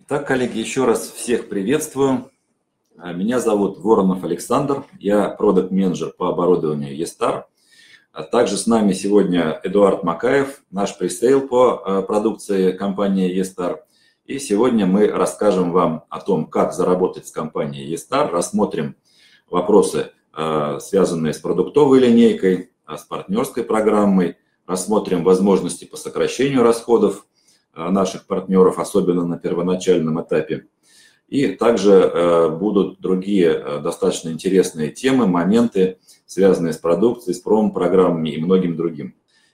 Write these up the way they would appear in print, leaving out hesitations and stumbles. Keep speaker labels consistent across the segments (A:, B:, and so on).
A: Так, коллеги, еще раз всех приветствую. Меня зовут Воронов Александр, я продакт-менеджер по оборудованию E-Star. Также с нами сегодня Эдуард Макаев, наш пресейл по продукции компании E-Star. И сегодня мы расскажем вам о том, как заработать с компанией E-Star, рассмотрим вопросы, связанные с продуктовой линейкой, с партнерской программой, рассмотрим возможности по сокращению расходов наших партнеров, особенно на первоначальном этапе. И также будут другие достаточно интересные темы, моменты, связанные с продукцией, с промо-программами и многим другим.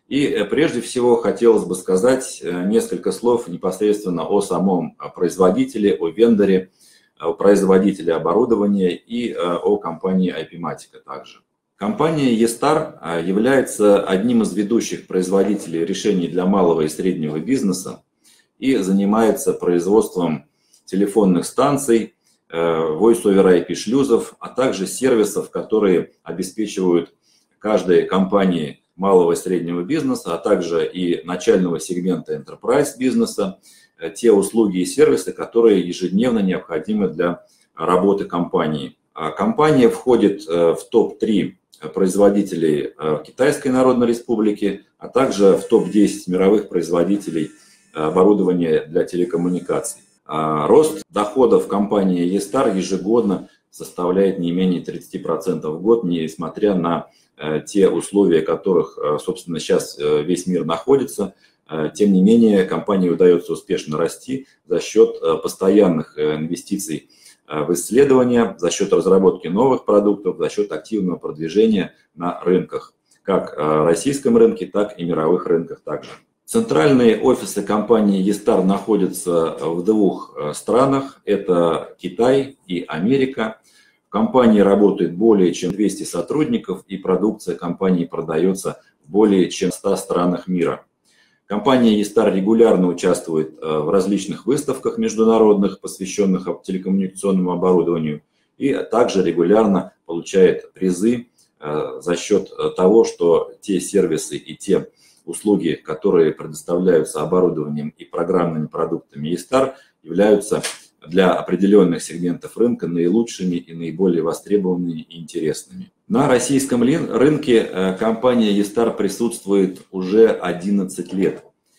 A: И прежде всего хотелось бы сказать несколько слов непосредственно о самом производителе, о вендоре, о производителе оборудования и о компании IP-Matica также. Компания E-Star является одним из ведущих производителей решений для малого и среднего бизнеса и занимается производством телефонных станций, Voice-over IP шлюзов, а также сервисов, которые обеспечивают каждой компании малого и среднего бизнеса, а также и начального сегмента enterprise бизнеса, те услуги и сервисы, которые ежедневно необходимы для работы компании. Компания входит в топ-3 производителей Китайской Народной Республики, а также в топ-10 мировых производителей оборудования для телекоммуникаций. Рост доходов компании E-Star ежегодно составляет не менее 30% в год, несмотря на те условия, в которых, собственно, сейчас весь мир находится. Тем не менее, компании удается успешно расти за счет постоянных инвестиций в исследования, за счет разработки новых продуктов, за счет активного продвижения на рынках, как российском рынке, так и мировых рынках также. Центральные офисы компании E-Star находятся в двух странах, это Китай и Америка. В компании работает более чем 200 сотрудников, и продукция компании продается в более чем 100 странах мира. Компания E-Star регулярно участвует в различных выставках международных, посвященных телекоммуникационному оборудованию, и также регулярно получает призы за счет того, что те сервисы и те услуги, которые предоставляются оборудованием и программными продуктами E-Star, являются для определенных сегментов рынка наилучшими и наиболее востребованными и интересными. На российском рынке компания E-Star присутствует уже 11 лет.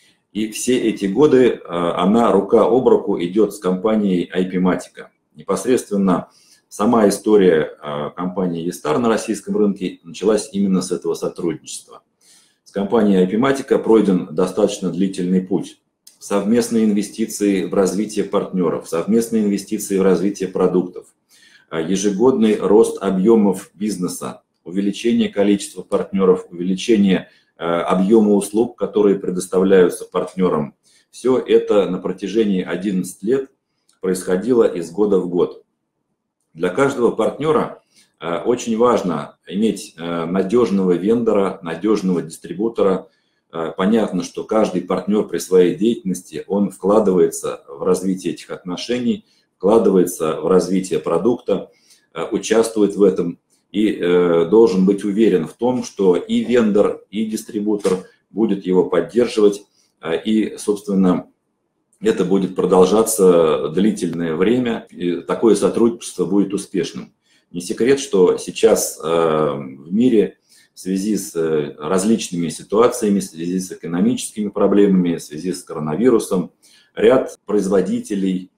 A: И все эти годы она рука об руку идет с компанией IP-Matica. Непосредственно сама история компании E-Star на российском рынке началась именно с этого сотрудничества. С компанией IP-Matica пройден достаточно длительный путь. Совместные инвестиции в развитие партнеров, совместные инвестиции в развитие продуктов, ежегодный рост объемов бизнеса, увеличение количества партнеров, увеличение объема услуг, которые предоставляются партнерам. Все это на протяжении 11 лет происходило из года в год. Для каждого партнера очень важно иметь надежного вендора, надежного дистрибутора. Понятно, что каждый партнер при своей деятельности, он вкладывается в развитие этих отношений, вкладывается в развитие продукта, участвует в этом и должен быть уверен в том, что и вендор, и дистрибутор будет его поддерживать, и, собственно, это будет продолжаться длительное время, и такое сотрудничество будет успешным. Не секрет, что сейчас в мире в связи с различными ситуациями, в связи с экономическими проблемами, в связи с коронавирусом, ряд производителей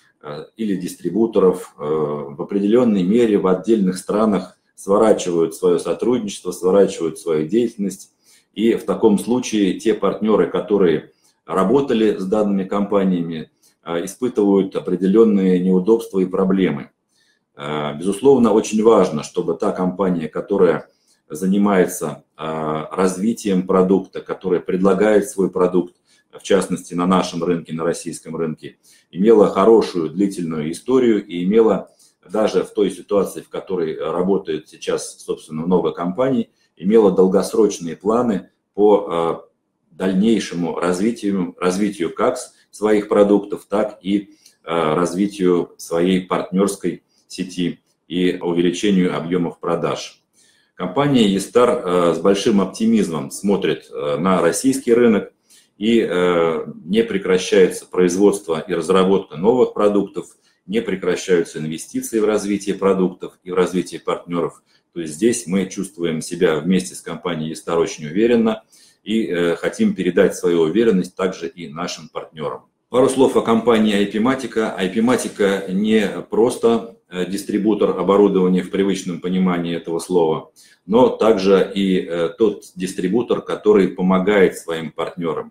A: или дистрибуторов в определенной мере в отдельных странах сворачивают свое сотрудничество, сворачивают свою деятельность. И в таком случае те партнеры, которые работали с данными компаниями, испытывают определенные неудобства и проблемы. Безусловно, очень важно, чтобы та компания, которая занимается развитием продукта, которая предлагает свой продукт, в частности на нашем рынке, на российском рынке, имела хорошую длительную историю и имела даже в той ситуации, в которой работает сейчас, собственно, много компаний, имела долгосрочные планы по дальнейшему развитию как своих продуктов, так и развитию своей партнерской сети и увеличению объемов продаж. Компания E-Star с большим оптимизмом смотрит на российский рынок и не прекращается производство и разработка новых продуктов, не прекращаются инвестиции в развитие продуктов и в развитие партнеров. То есть здесь мы чувствуем себя вместе с компанией E-Star очень уверенно и хотим передать свою уверенность также и нашим партнерам. Пару слов о компании IP-Matica. IP-Matica не просто дистрибутор оборудования в привычном понимании этого слова, но также и тот дистрибутор, который помогает своим партнерам.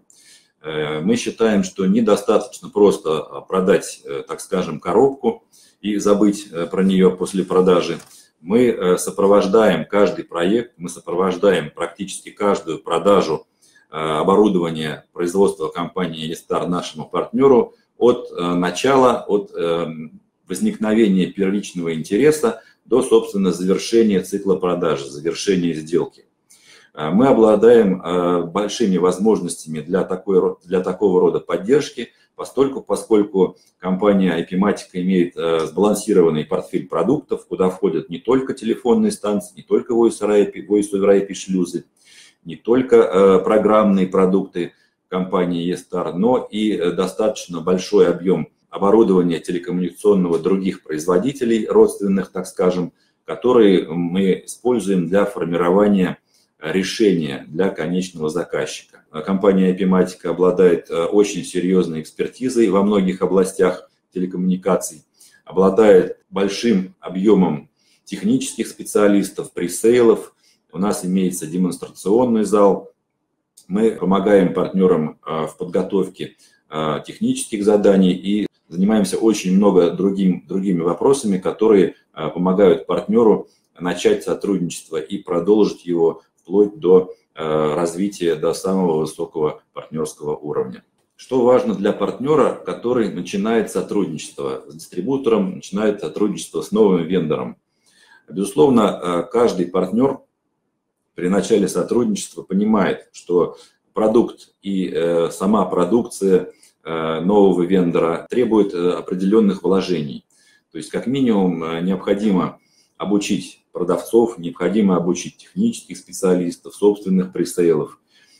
A: Мы считаем, что недостаточно просто продать, так скажем, коробку и забыть про нее после продажи. Мы сопровождаем каждый проект, мы сопровождаем практически каждую продажу оборудования производства компании E-Star нашему партнеру от начала, от возникновения первичного интереса до, собственно, завершения цикла продажи, завершения сделки. Мы обладаем большими возможностями для такого рода поддержки, поскольку компания IP-Matica имеет сбалансированный портфель продуктов, куда входят не только телефонные станции, не только Voice over IP шлюзы, не только программные продукты компании E-Star, но и достаточно большой объем оборудования телекоммуникационного других производителей, родственных, так скажем, которые мы используем для формирования решения для конечного заказчика. Компания IP-Matica обладает очень серьезной экспертизой во многих областях телекоммуникаций, обладает большим объемом технических специалистов, пресейлов. У нас имеется демонстрационный зал. Мы помогаем партнерам в подготовке технических заданий и занимаемся очень много другими вопросами, которые помогают партнеру начать сотрудничество и продолжить его вплоть до развития до самого высокого партнерского уровня. Что важно для партнера, который начинает сотрудничество с дистрибутором, начинает сотрудничество с новым вендором? Безусловно, каждый партнер при начале сотрудничества понимает, что продукт и сама продукция нового вендора требует определенных вложений. То есть, как минимум, необходимо обучить продавцов, необходимо обучить технических специалистов, собственных пресейлов.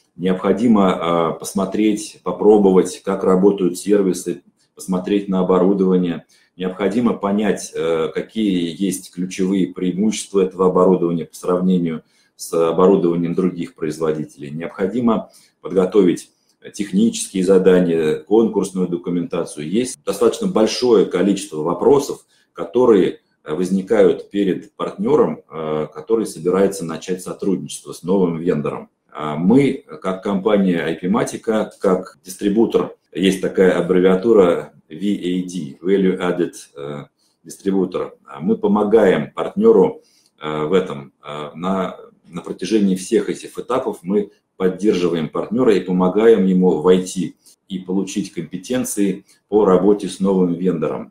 A: Необходимо посмотреть, попробовать, как работают сервисы, посмотреть на оборудование. Необходимо понять, какие есть ключевые преимущества этого оборудования по сравнению с оборудованием других производителей. Необходимо подготовить технические задания, конкурсную документацию. Есть достаточно большое количество вопросов, которые возникают перед партнером, который собирается начать сотрудничество с новым вендором. Мы, как компания IP-Matica, как дистрибутор, есть такая аббревиатура VAD, Value Added Distributor, мы помогаем партнеру в этом. На протяжении всех этих этапов мы поддерживаем партнера и помогаем ему войти и получить компетенции по работе с новым вендором.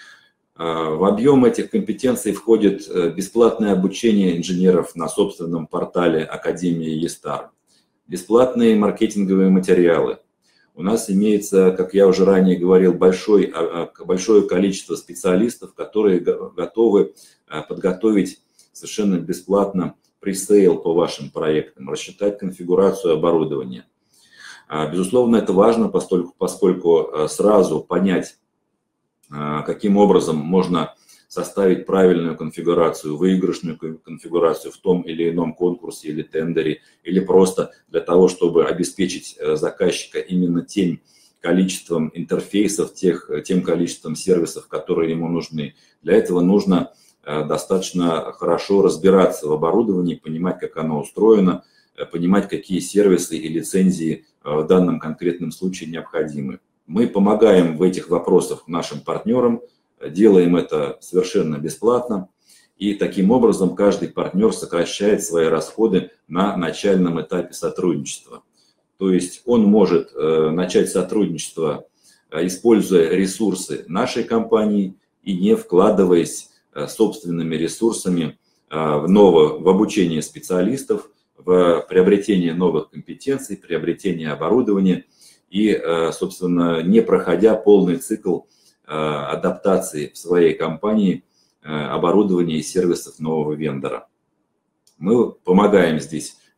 A: В объем этих компетенций входит бесплатное обучение инженеров на собственном портале Академии E-Star, бесплатные маркетинговые материалы. У нас имеется, как я уже ранее говорил, большое количество специалистов, которые готовы подготовить совершенно бесплатно пресейл по вашим проектам, рассчитать конфигурацию оборудования. Безусловно, это важно, поскольку сразу понять, каким образом можно составить правильную конфигурацию, выигрышную конфигурацию в том или ином конкурсе или тендере, или просто для того, чтобы обеспечить заказчика именно тем количеством интерфейсов, тем количеством сервисов, которые ему нужны. Для этого нужно достаточно хорошо разбираться в оборудовании, понимать, как оно устроено, понимать, какие сервисы и лицензии в данном конкретном случае необходимы. Мы помогаем в этих вопросах нашим партнерам, делаем это совершенно бесплатно, и таким образом каждый партнер сокращает свои расходы на начальном этапе сотрудничества. То есть он может начать сотрудничество, используя ресурсы нашей компании и не вкладываясь собственными ресурсами в обучение специалистов, в приобретение новых компетенций, приобретение оборудования и, собственно, не проходя полный цикл адаптации в своей компании оборудования и сервисов нового вендора. Мы помогаем здесь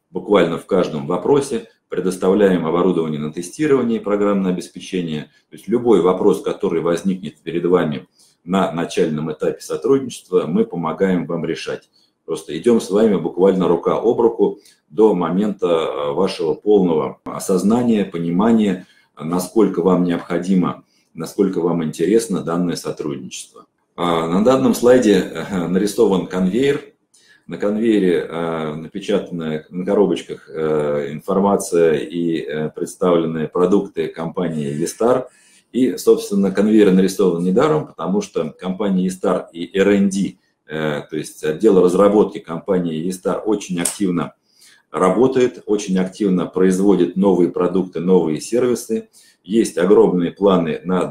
A: буквально в каждом вопросе, предоставляем оборудование на тестирование и программное обеспечение. То есть любой вопрос, который возникнет перед вами на начальном этапе сотрудничества, мы помогаем вам решать. Просто идем с вами буквально рука об руку до момента вашего полного осознания, понимания, насколько вам необходимо, насколько вам интересно данное сотрудничество. На данном слайде нарисован конвейер. На конвейере напечатана на коробочках информация и представленные продукты компании E-Star. И, собственно, конвейер нарисован недаром, потому что компания E-Star и R&D, то есть отдел разработки компании E-Star, очень активно работает, очень активно производит новые продукты, новые сервисы. Есть огромные планы на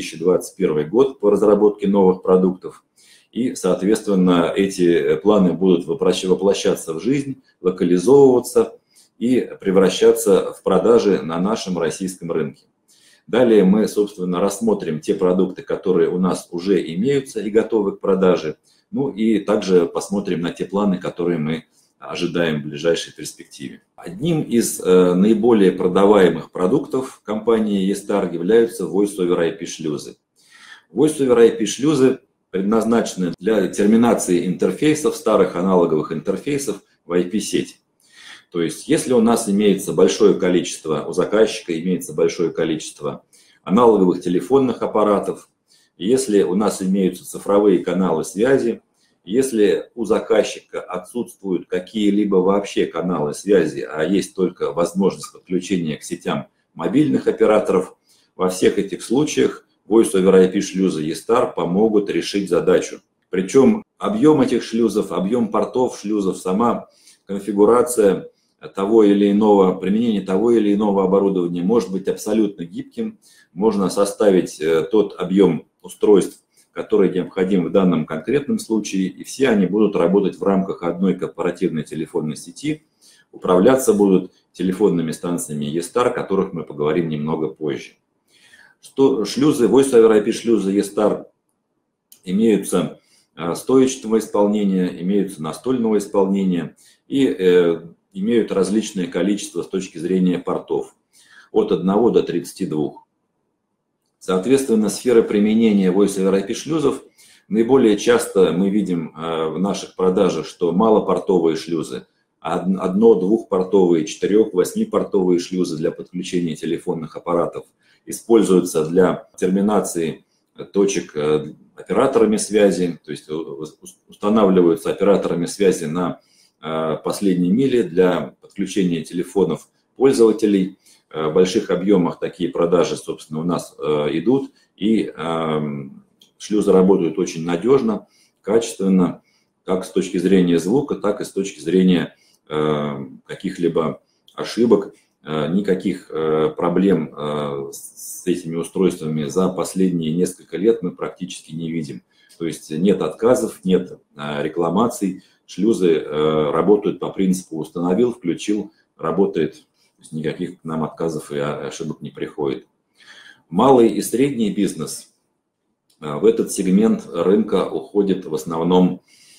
A: 2021 год по разработке новых продуктов. И, соответственно, эти планы будут воплощаться в жизнь, локализовываться и превращаться в продажи на нашем российском рынке. Далее мы, собственно, рассмотрим те продукты, которые у нас уже имеются и готовы к продаже. Ну и также посмотрим на те планы, которые мы ожидаем в ближайшей перспективе. Одним из наиболее продаваемых продуктов компании E-Star являются Voice-over IP шлюзы. Voice-over IP шлюзы предназначены для терминации интерфейсов, старых аналоговых интерфейсов в IP-сеть. То есть, если у нас имеется большое количество, у заказчика имеется большое количество аналоговых телефонных аппаратов, если у нас имеются цифровые каналы связи, если у заказчика отсутствуют какие-либо вообще каналы связи, а есть только возможность подключения к сетям мобильных операторов, во всех этих случаях Voice-over IP шлюзы E-Star помогут решить задачу. Причем объем этих шлюзов, объем портов шлюзов, сама конфигурация того или иного, применение того или иного оборудования может быть абсолютно гибким. Можно составить тот объем устройств, который необходим в данном конкретном случае, и все они будут работать в рамках одной корпоративной телефонной сети, управляться будут телефонными станциями E-Star, о которых мы поговорим немного позже. Шлюзы, Voice-over IP шлюзы E-Star имеются стоечного исполнения, имеются настольного исполнения и имеют различное количество с точки зрения портов, от 1 до 32. Соответственно, сфера применения Voice-over IP шлюзов наиболее часто мы видим в наших продажах, что малопортовые шлюзы, 1-2-портовые, 4-8-портовые шлюзы для подключения телефонных аппаратов используются для терминации точек операторами связи, то есть устанавливаются операторами связи на последней миле для подключения телефонов пользователей. В больших объемах такие продажи, собственно, у нас идут, и шлюзы работают очень надежно, качественно, как с точки зрения звука, так и с точки зрения каких-либо ошибок. Никаких проблем с этими устройствами за последние несколько лет мы практически не видим. То есть нет отказов, нет рекламаций, шлюзы работают по принципу установил, включил, работает, то есть никаких к нам отказов и ошибок не приходит. Малый и средний бизнес, в этот сегмент рынка уходят в основном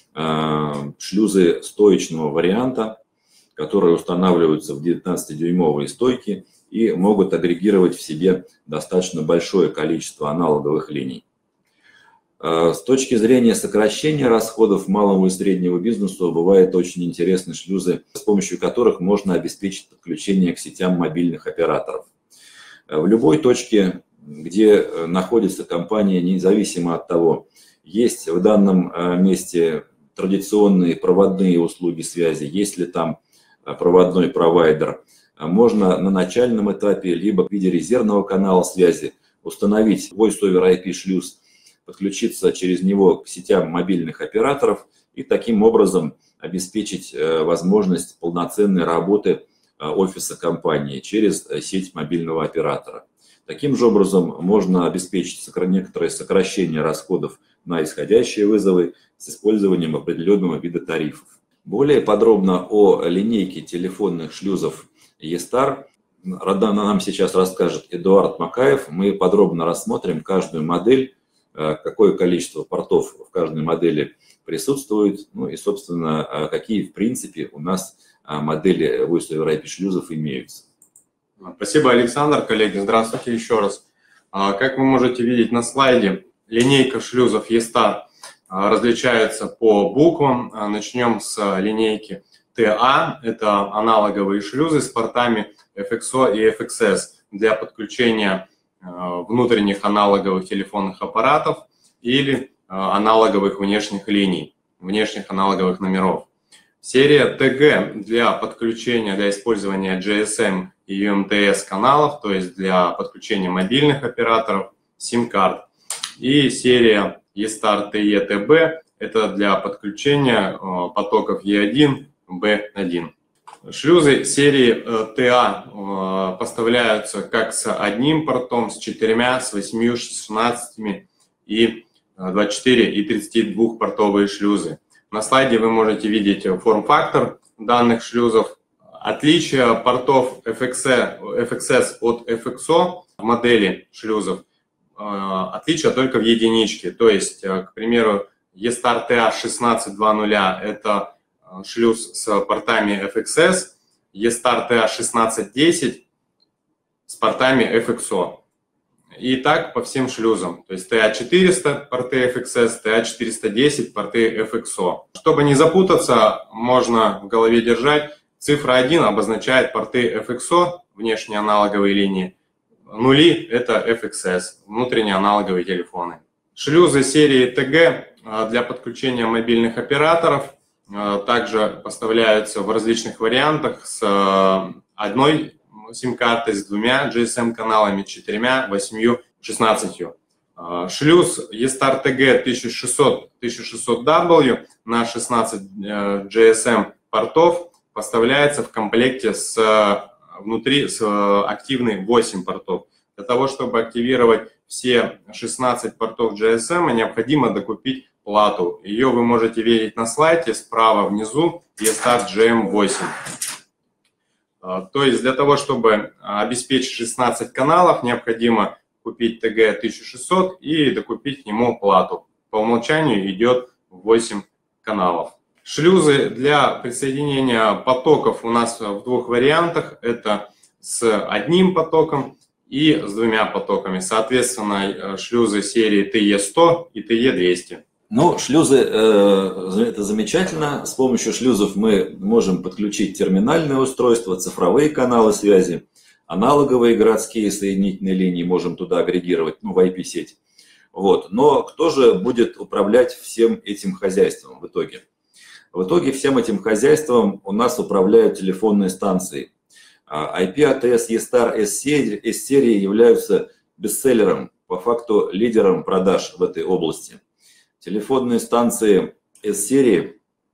A: шлюзы стоечного варианта, которые устанавливаются в 19-дюймовые стойки и могут агрегировать в себе достаточно большое количество аналоговых линий. С точки зрения сокращения расходов малому и среднему бизнесу бывают очень интересные шлюзы, с помощью которых можно обеспечить подключение к сетям мобильных операторов. В любой точке, где находится компания, независимо от того, есть в данном месте традиционные проводные услуги связи, есть ли там проводной провайдер, можно на начальном этапе либо в виде резервного канала связи установить Voice-over IP шлюз, подключиться через него к сетям мобильных операторов и таким образом обеспечить возможность полноценной работы офиса компании через сеть мобильного оператора. Таким же образом можно обеспечить некоторое сокращение расходов на исходящие вызовы с использованием определенного вида тарифов. Более подробно о линейке телефонных шлюзов E-Star нам сейчас расскажет Эдуард Макаев. Мы подробно рассмотрим каждую модель, какое количество портов в каждой модели присутствует, ну и, собственно, какие, в принципе, у нас модели Voice over IP шлюзов имеются.
B: Спасибо, Александр. Коллеги, здравствуйте еще раз. Как вы можете видеть на слайде, линейка шлюзов E-Star различается по буквам. Начнем с линейки TA. Это аналоговые шлюзы с портами FXO и FXS для подключения внутренних аналоговых телефонных аппаратов или аналоговых внешних линий, внешних аналоговых номеров. Серия TG для подключения, для использования GSM и UMTS каналов, то есть для подключения мобильных операторов, SIM-карт. И серия E-Star TE-TB – это для подключения потоков E1, B1. Шлюзы серии TA поставляются как с одним портом, с 4, с 8, 16 и 24 и 32 портовые шлюзы. На слайде вы можете видеть форм-фактор данных шлюзов. Отличие портов FXS от FXO в модели шлюзов, отличие только в единичке. То есть, к примеру, E-Star TA 16.2.0 – это шлюз с портами FXS, E-Star TA 16.10 с портами FXO. И так по всем шлюзам. То есть TA400 порты FXS, TA410 порты FXO. Чтобы не запутаться, можно в голове держать. Цифра 1 обозначает порты FXO, внешние аналоговые линии. Нули – это FXS, внутренние аналоговые телефоны. Шлюзы серии TG для подключения мобильных операторов также поставляются в различных вариантах с одной SIM-картой, с 2 GSM-каналами, 4, 8, 16. Шлюз E-Star TG 1600W на 16 GSM портов поставляется в комплекте внутри с активной 8 портов. Для того, чтобы активировать все 16 портов GSM, необходимо докупить плату. Ее вы можете видеть на слайде справа внизу, E-Star GM8. То есть для того, чтобы обеспечить 16 каналов, необходимо купить TG 1600 и докупить к нему плату. По умолчанию идет 8 каналов. Шлюзы для присоединения потоков у нас в двух вариантах. Это с одним потоком и с 2 потоками. Соответственно, шлюзы серии TE100 и TE200.
A: Ну, шлюзы – это замечательно. С помощью шлюзов мы можем подключить терминальные устройства, цифровые каналы связи, аналоговые городские соединительные линии можем туда агрегировать, в IP-сеть. Вот. Но кто же будет управлять всем этим хозяйством в итоге? В итоге всем этим хозяйством у нас управляют телефонные станции. IP-ATS E-Star S-серии являются бестселлером, по факту лидером продаж в этой области. Телефонные станции S-серии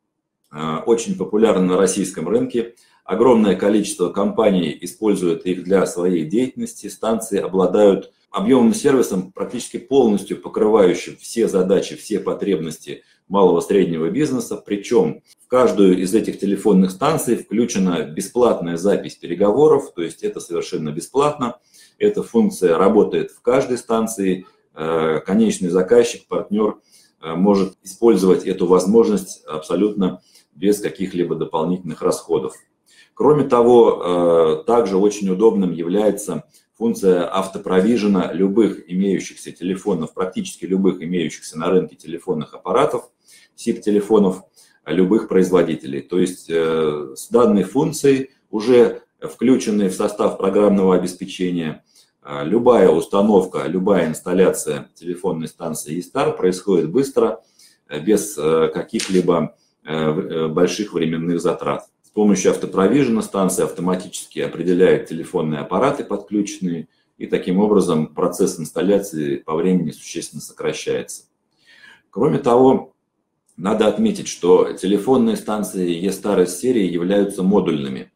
A: очень популярны на российском рынке. Огромное количество компаний используют их для своей деятельности. Станции обладают объемным сервисом, практически полностью покрывающим все задачи, все потребности малого и среднего бизнеса. Причем в каждую из этих телефонных станций включена бесплатная запись переговоров, то есть это совершенно бесплатно. Эта функция работает в каждой станции. Конечный заказчик, партнер может использовать эту возможность абсолютно без каких-либо дополнительных расходов. Кроме того, также очень удобным является функция автопровижена любых имеющихся телефонов, практически любых имеющихся на рынке телефонных аппаратов, SIP-телефонов любых производителей. То есть с данной функцией, уже включенной в состав программного обеспечения, любая установка, любая инсталляция телефонной станции E-Star происходит быстро, без каких-либо больших временных затрат. С помощью автопровижена станция автоматически определяет телефонные аппараты подключенные, и таким образом процесс инсталляции по времени существенно сокращается. Кроме того, надо отметить, что телефонные станции E-Star серии являются модульными.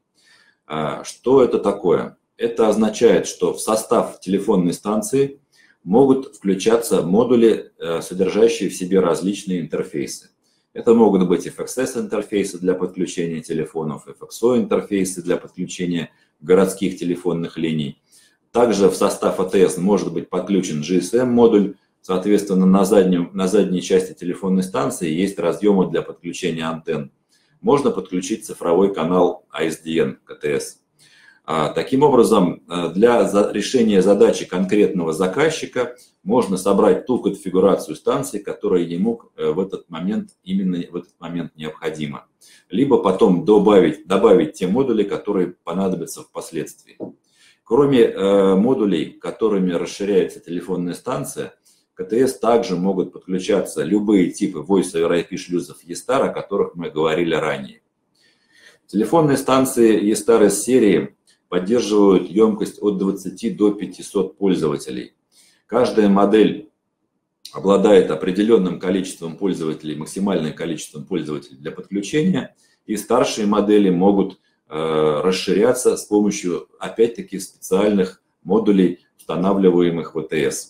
A: Что это такое? Это означает, что в состав телефонной станции могут включаться модули, содержащие в себе различные интерфейсы. Это могут быть FXS-интерфейсы для подключения телефонов, FXO-интерфейсы для подключения городских телефонных линий. Также в состав ATS может быть подключен GSM-модуль. Соответственно, на задней части телефонной станции есть разъемы для подключения антенн. можно подключить цифровой канал ASDN КТС. Таким образом, для решения задачи конкретного заказчика можно собрать ту конфигурацию станции, которая ему в этот момент, именно в этот момент необходима. Либо потом добавить те модули, которые понадобятся впоследствии. Кроме модулей, которыми расширяется телефонная станция, к КТС также могут подключаться любые типы Voice over IP шлюзов E-Star, о которых мы говорили ранее. Телефонные станции E-Star из серии поддерживают емкость от 20 до 500 пользователей. Каждая модель обладает определенным количеством пользователей, максимальным количеством пользователей для подключения, и старшие модели могут расширяться с помощью, опять-таки, специальных модулей, устанавливаемых в АТС.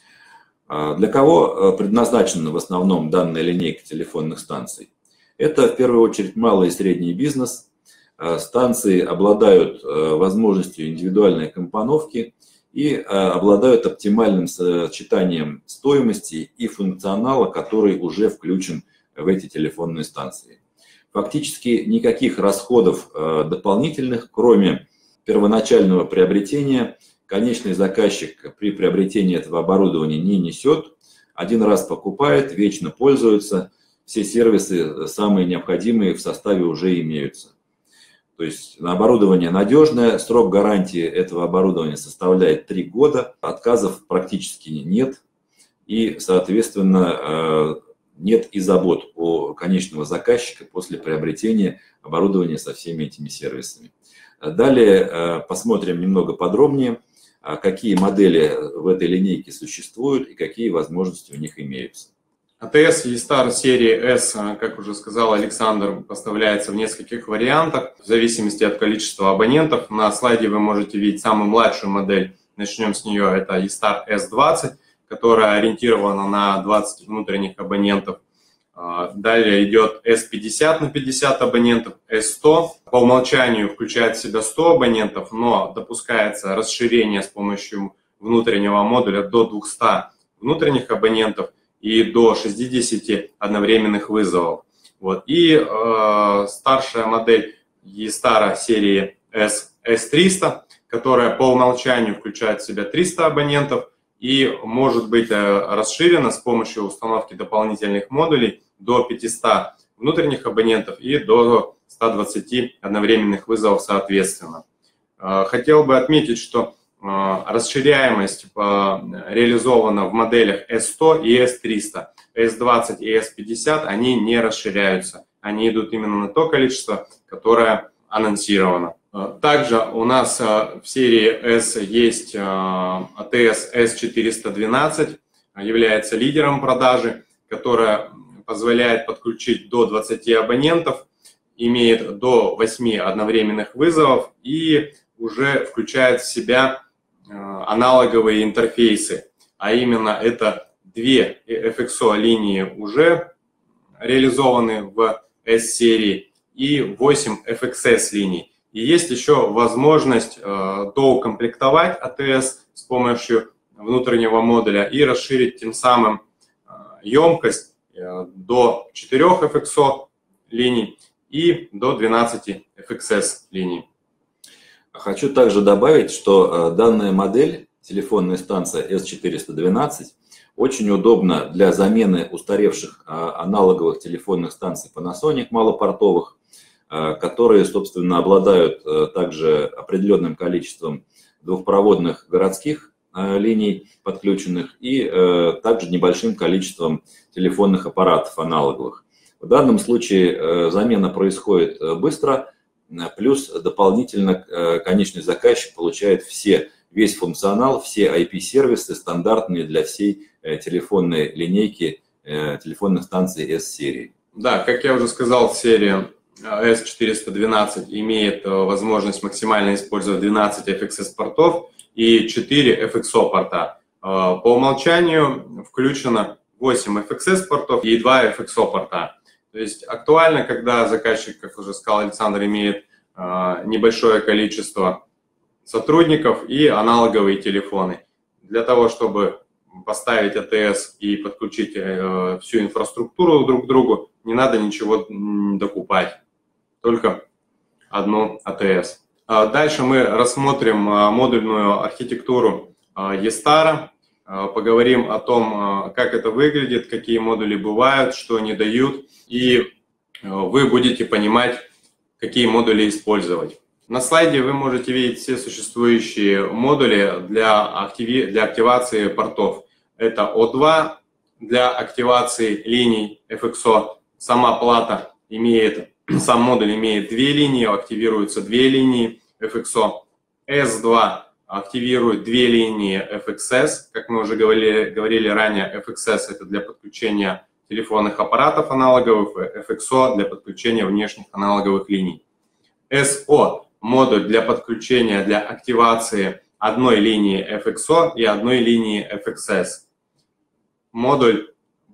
A: Для кого предназначена в основном данная линейка телефонных станций? Это, в первую очередь, малый и средний бизнес. Станции обладают возможностью индивидуальной компоновки и обладают оптимальным сочетанием стоимости и функционала, который уже включен в эти телефонные станции. Фактически никаких расходов дополнительных, кроме первоначального приобретения, конечный заказчик при приобретении этого оборудования не несет. Один раз покупает, вечно пользуется, все сервисы самые необходимые в составе уже имеются. То есть оборудование надежное, срок гарантии этого оборудования составляет 3 года, отказов практически нет и, соответственно, нет и забот у конечного заказчика после приобретения оборудования со всеми этими сервисами. Далее посмотрим немного подробнее, какие модели в этой линейке существуют и какие возможности у них имеются.
B: АТС E-Star серии S, как уже сказал Александр, поставляется в нескольких вариантах, в зависимости от количества абонентов. На слайде вы можете видеть самую младшую модель, начнем с нее, это E-Star S20, которая ориентирована на 20 внутренних абонентов. Далее идет S50 на 50 абонентов, S100. По умолчанию включает в себя 100 абонентов, но допускается расширение с помощью внутреннего модуля до 200 внутренних абонентов и до 60 одновременных вызовов. Вот. И старшая модель E-Star серии S300, которая по умолчанию включает в себя 300 абонентов и может быть расширена с помощью установки дополнительных модулей до 500 внутренних абонентов и до 120 одновременных вызовов соответственно. Хотел бы отметить, что расширяемость реализована в моделях S100 и S300. S20 и S50, они не расширяются. Они идут именно на то количество, которое анонсировано. Также у нас в серии S есть ATS S412, является лидером продажи, которая позволяет подключить до 20 абонентов, имеет до 8 одновременных вызовов и уже включает в себя аналоговые интерфейсы, а именно это 2 FXO линии уже реализованы в S-серии и 8 FXS линий. И есть еще возможность доукомплектовать АТС с помощью внутреннего модуля и расширить тем самым емкость до 4 FXO линий и до 12 FXS линий.
A: Хочу также добавить, что данная модель, телефонная станция S412, очень удобна для замены устаревших аналоговых телефонных станций Panasonic малопортовых, которые, собственно, обладают также определенным количеством двухпроводных городских линий подключенных и также небольшим количеством телефонных аппаратов аналоговых. В данном случае замена происходит быстро, плюс дополнительно конечный заказчик получает весь функционал, все IP-сервисы стандартные для всей телефонной линейки телефонных станций S-серии.
B: Да, как я уже сказал, серия S412 имеет возможность максимально использовать 12 FXS-портов и 4 FXO-порта. По умолчанию включено 8 FXS-портов и 2 FXO-порта. То есть актуально, когда заказчик, как уже сказал Александр, имеет небольшое количество сотрудников и аналоговые телефоны. Для того, чтобы поставить АТС и подключить всю инфраструктуру друг к другу, не надо ничего докупать. только одну АТС. Дальше мы рассмотрим модульную архитектуру E-Star, поговорим о том, как это выглядит, какие модули бывают, что они дают, и вы будете понимать, какие модули использовать. На слайде вы можете видеть все существующие модули для активации портов. Это O2 для активации линий FXO. Сам модуль имеет 2 линии, активируются 2 линии FXO. S2 активирует 2 линии FXS. Как мы уже говорили ранее, FXS это для подключения телефонных аппаратов аналоговых, FXO для подключения внешних аналоговых линий. SO модуль для подключения, для активации одной линии FXO и одной линии FXS. Модуль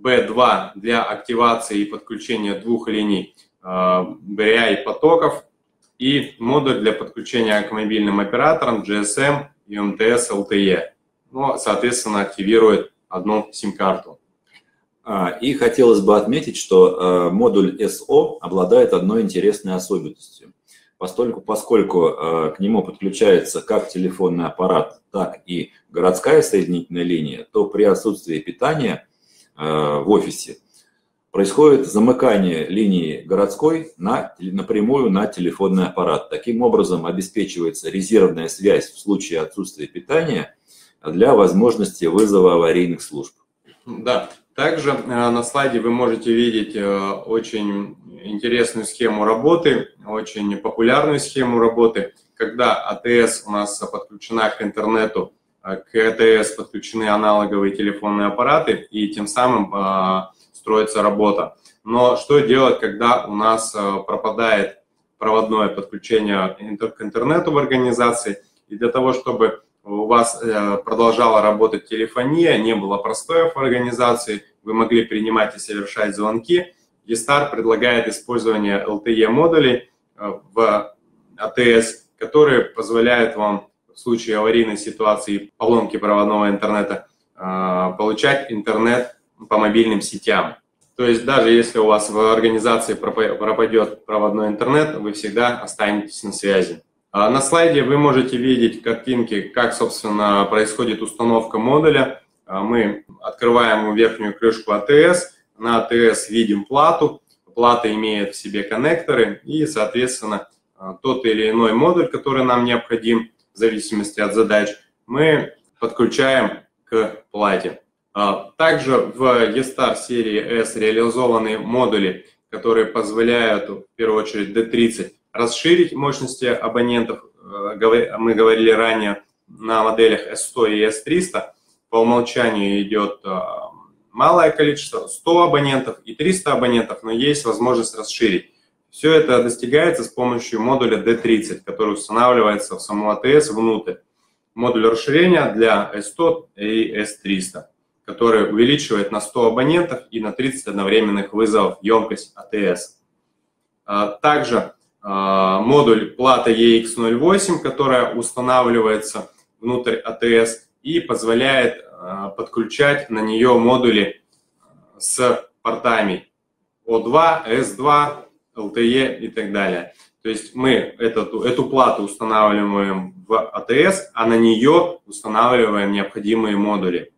B: B2 для активации и подключения 2 линий BRI потоков. И модуль для подключения к мобильным операторам GSM, UMTS, LTE. Ну, соответственно, активирует одну сим-карту.
A: И хотелось бы отметить, что модуль SO обладает одной интересной особенностью. Поскольку к нему подключается как телефонный аппарат, так и городская соединительная линия, то при отсутствии питания в офисе происходит замыкание линии городской напрямую на телефонный аппарат. Таким образом обеспечивается резервная связь в случае отсутствия питания для возможности вызова аварийных служб.
B: Да, также на слайде вы можете видеть очень интересную схему работы, очень популярную схему работы, когда АТС у нас подключена к интернету, к АТС подключены аналоговые телефонные аппараты, и тем самым строится работа. Но что делать, когда у нас пропадает проводное подключение к интернету в организации? И для того, чтобы у вас продолжала работать телефония, не было простоев в организации, вы могли принимать и совершать звонки, E-Star предлагает использование LTE-модулей в АТС, которые позволяют вам в случае аварийной ситуации поломки проводного интернета получать интернет по мобильным сетям. То есть даже если у вас в организации пропадет проводной интернет, вы всегда останетесь на связи. На слайде вы можете видеть картинки, как, собственно, происходит установка модуля. Мы открываем верхнюю крышку АТС, на АТС видим плату, плата имеет в себе коннекторы и, соответственно, тот или иной модуль, который нам необходим, в зависимости от задач, мы подключаем к плате. Также в E-Star серии S реализованы модули, которые позволяют, в первую очередь, D30 расширить мощности абонентов. Мы говорили ранее на моделях S100 и S300. По умолчанию идет малое количество, 100 абонентов и 300 абонентов, но есть возможность расширить. Все это достигается с помощью модуля D30, который устанавливается в саму АТС внутрь. Модуль расширения для S100 и S300, который увеличивает на 100 абонентов и на 30 одновременных вызовов емкость АТС. Также модуль плата EX08, которая устанавливается внутрь АТС и позволяет подключать на нее модули с портами O2, S2, LTE и так далее. То есть мы эту плату устанавливаем в АТС, а на нее устанавливаем необходимые модули.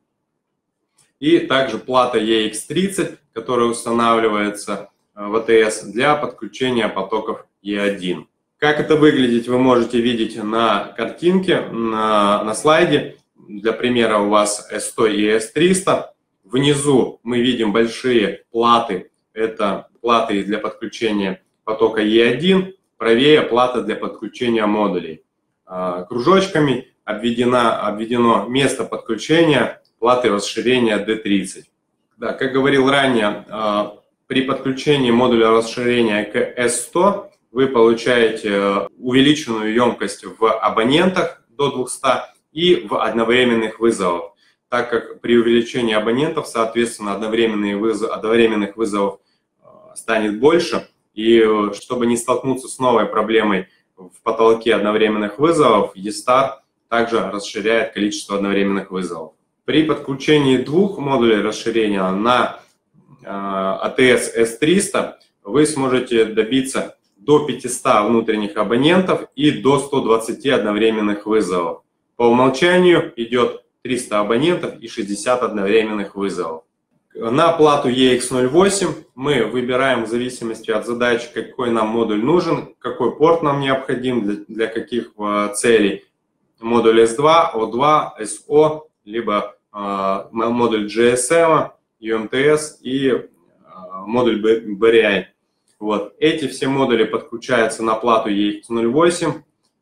B: И также плата EX30, которая устанавливается в АТС для подключения потоков E1. Как это выглядит, вы можете видеть на картинке, на слайде. Для примера у вас S100 и S300. Внизу мы видим большие платы. Это платы для подключения потока E1. Правее плата для подключения модулей. Кружочками обведено место подключения платы расширения D30. Да, как говорил ранее, при подключении модуля расширения к S100 вы получаете увеличенную емкость в абонентах до 200 и в одновременных вызовах, так как при увеличении абонентов, соответственно, одновременных вызовов станет больше. И чтобы не столкнуться с новой проблемой в потолке одновременных вызовов, E-Star также расширяет количество одновременных вызовов. При подключении двух модулей расширения на ATS S300 вы сможете добиться до 500 внутренних абонентов и до 120 одновременных вызовов. По умолчанию идет 300 абонентов и 60 одновременных вызовов. На плату EX08 мы выбираем в зависимости от задачи, какой нам модуль нужен, какой порт нам необходим, для каких целей. Модуль S2, O2, SO, либо модуль GSM, UMTS и модуль BRI. Вот. Эти все модули подключаются на плату EX08,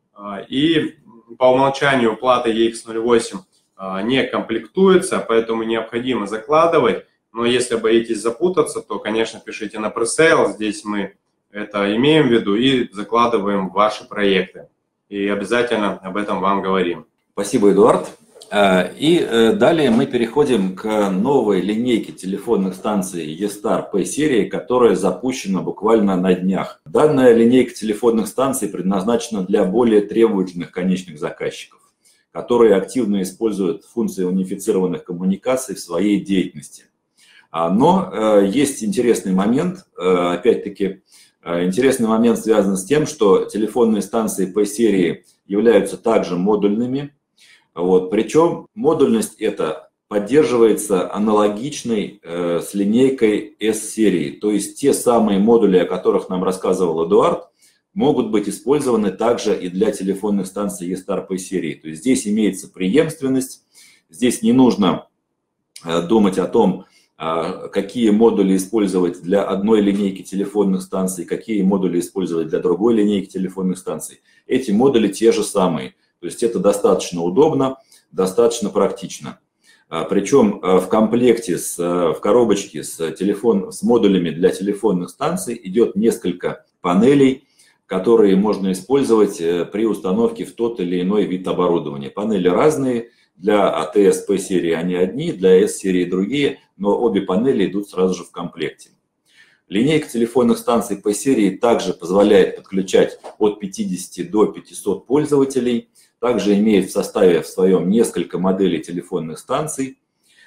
B: и по умолчанию плата EX08 не комплектуется, поэтому необходимо закладывать. Но если боитесь запутаться, то, конечно, пишите на пресейл. Здесь мы это имеем в виду и закладываем в ваши проекты. И обязательно об этом вам говорим.
A: Спасибо, Эдуард. И далее мы переходим к новой линейке телефонных станций E-Star P-серии, которая запущена буквально на днях. Данная линейка телефонных станций предназначена для более требовательных конечных заказчиков, которые активно используют функции унифицированных коммуникаций в своей деятельности. Но есть интересный момент, опять-таки, интересный момент связан с тем, что телефонные станции P-серии являются также модульными. Вот, причем модульность эта поддерживается аналогичной с линейкой S-серии. То есть те самые модули, о которых нам рассказывал Эдуард, могут быть использованы также и для телефонных станций E-Star P-серии. То есть здесь имеется преемственность, здесь не нужно думать о том, какие модули использовать для одной линейки телефонных станций, какие модули использовать для другой линейки телефонных станций. Эти модули те же самые. То есть это достаточно удобно, достаточно практично. Причем в комплекте, в коробочке с модулями для телефонных станций идет несколько панелей, которые можно использовать при установке в тот или иной вид оборудования. Панели разные. Для ATS P-серии они одни, для S-серии другие, но обе панели идут сразу же в комплекте. Линейка телефонных станций P-серии также позволяет подключать от 50 до 500 пользователей. Также имеет в своем несколько моделей телефонных станций,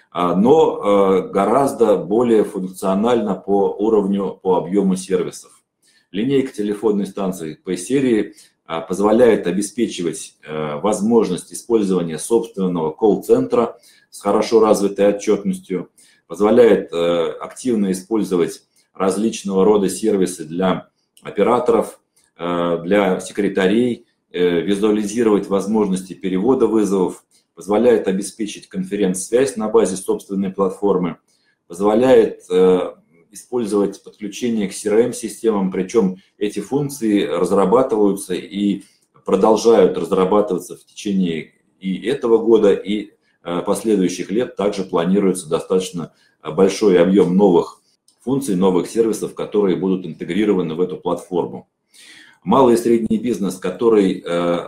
A: но гораздо более функционально по уровню, по объему сервисов. Линейка телефонной станции P-серии позволяет обеспечивать возможность использования собственного колл-центра с хорошо развитой отчетностью, позволяет активно использовать различного рода сервисы для операторов, для секретарей, визуализировать возможности перевода вызовов, позволяет обеспечить конференц-связь на базе собственной платформы, позволяет использовать подключение к CRM-системам, причем эти функции разрабатываются и продолжают разрабатываться в течение и этого года, и последующих лет. Также планируется достаточно большой объем новых функций, новых сервисов, которые будут интегрированы в эту платформу. Малый и средний бизнес, который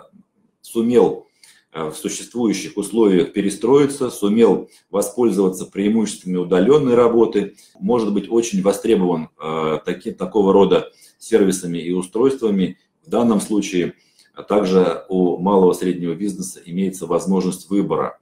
A: сумел в существующих условиях перестроиться, сумел воспользоваться преимуществами удаленной работы, может быть очень востребован такого рода сервисами и устройствами. В данном случае также у малого и среднего бизнеса имеется возможность выбора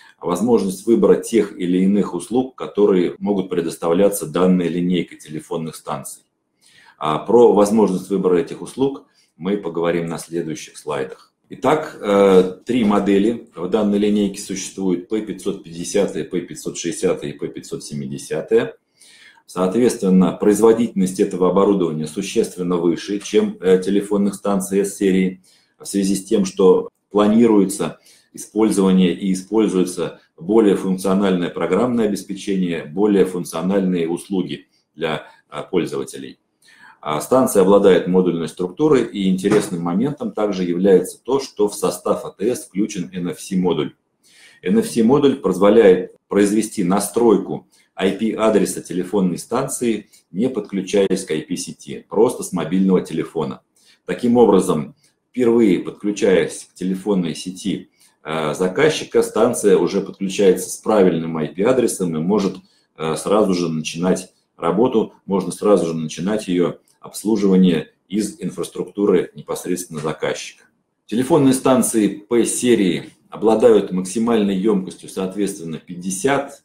A: тех или иных услуг, которые могут предоставляться данной линейкой телефонных станций. Про возможность выбора этих услуг мы поговорим на следующих слайдах. Итак, три модели в данной линейке существуют: P550, P560 и P570. Соответственно, производительность этого оборудования существенно выше, чем телефонных станций S-серии, в связи с тем, что планируется использование и используется более функциональное программное обеспечение, более функциональные услуги для пользователей. Станция обладает модульной структурой, и интересным моментом также является то, что в состав АТС включен NFC-модуль. NFC-модуль позволяет произвести настройку IP-адреса телефонной станции, не подключаясь к IP-сети, просто с мобильного телефона. Таким образом, впервые подключаясь к телефонной сети заказчика, станция уже подключается с правильным IP-адресом и может сразу же начинать работу, можно сразу же начинать ее обслуживание из инфраструктуры непосредственно заказчика. Телефонные станции P-серии обладают максимальной емкостью, соответственно, 50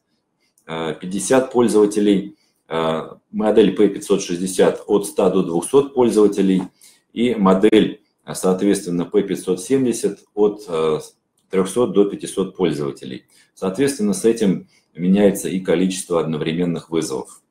A: пользователей, модель P560 от 100 до 200 пользователей и модель, соответственно, P570 от 300 до 500 пользователей. Соответственно, с этим меняется и количество одновременных вызовов.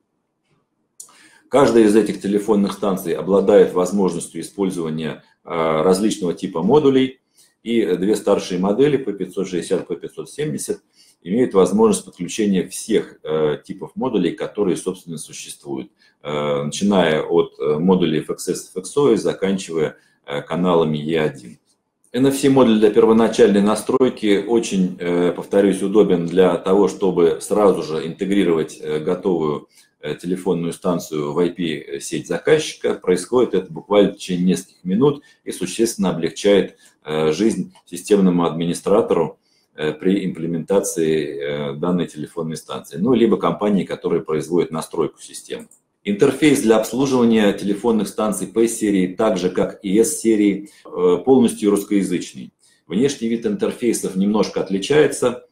A: Каждая из этих телефонных станций обладает возможностью использования различного типа модулей, и две старшие модели P560 и P570 имеют возможность подключения всех типов модулей, которые, собственно, существуют, начиная от модулей FXS и FXO и заканчивая каналами E1. NFC-модуль для первоначальной настройки очень, повторюсь, удобен для того, чтобы сразу же интегрировать готовую телефонную станцию в IP-сеть заказчика. Происходит это буквально в течение нескольких минут и существенно облегчает жизнь системному администратору при имплементации данной телефонной станции, ну, либо компании, которые производят настройку системы. Интерфейс для обслуживания телефонных станций P-серии, так же как и S-серии, полностью русскоязычный. Внешний вид интерфейсов немножко отличается.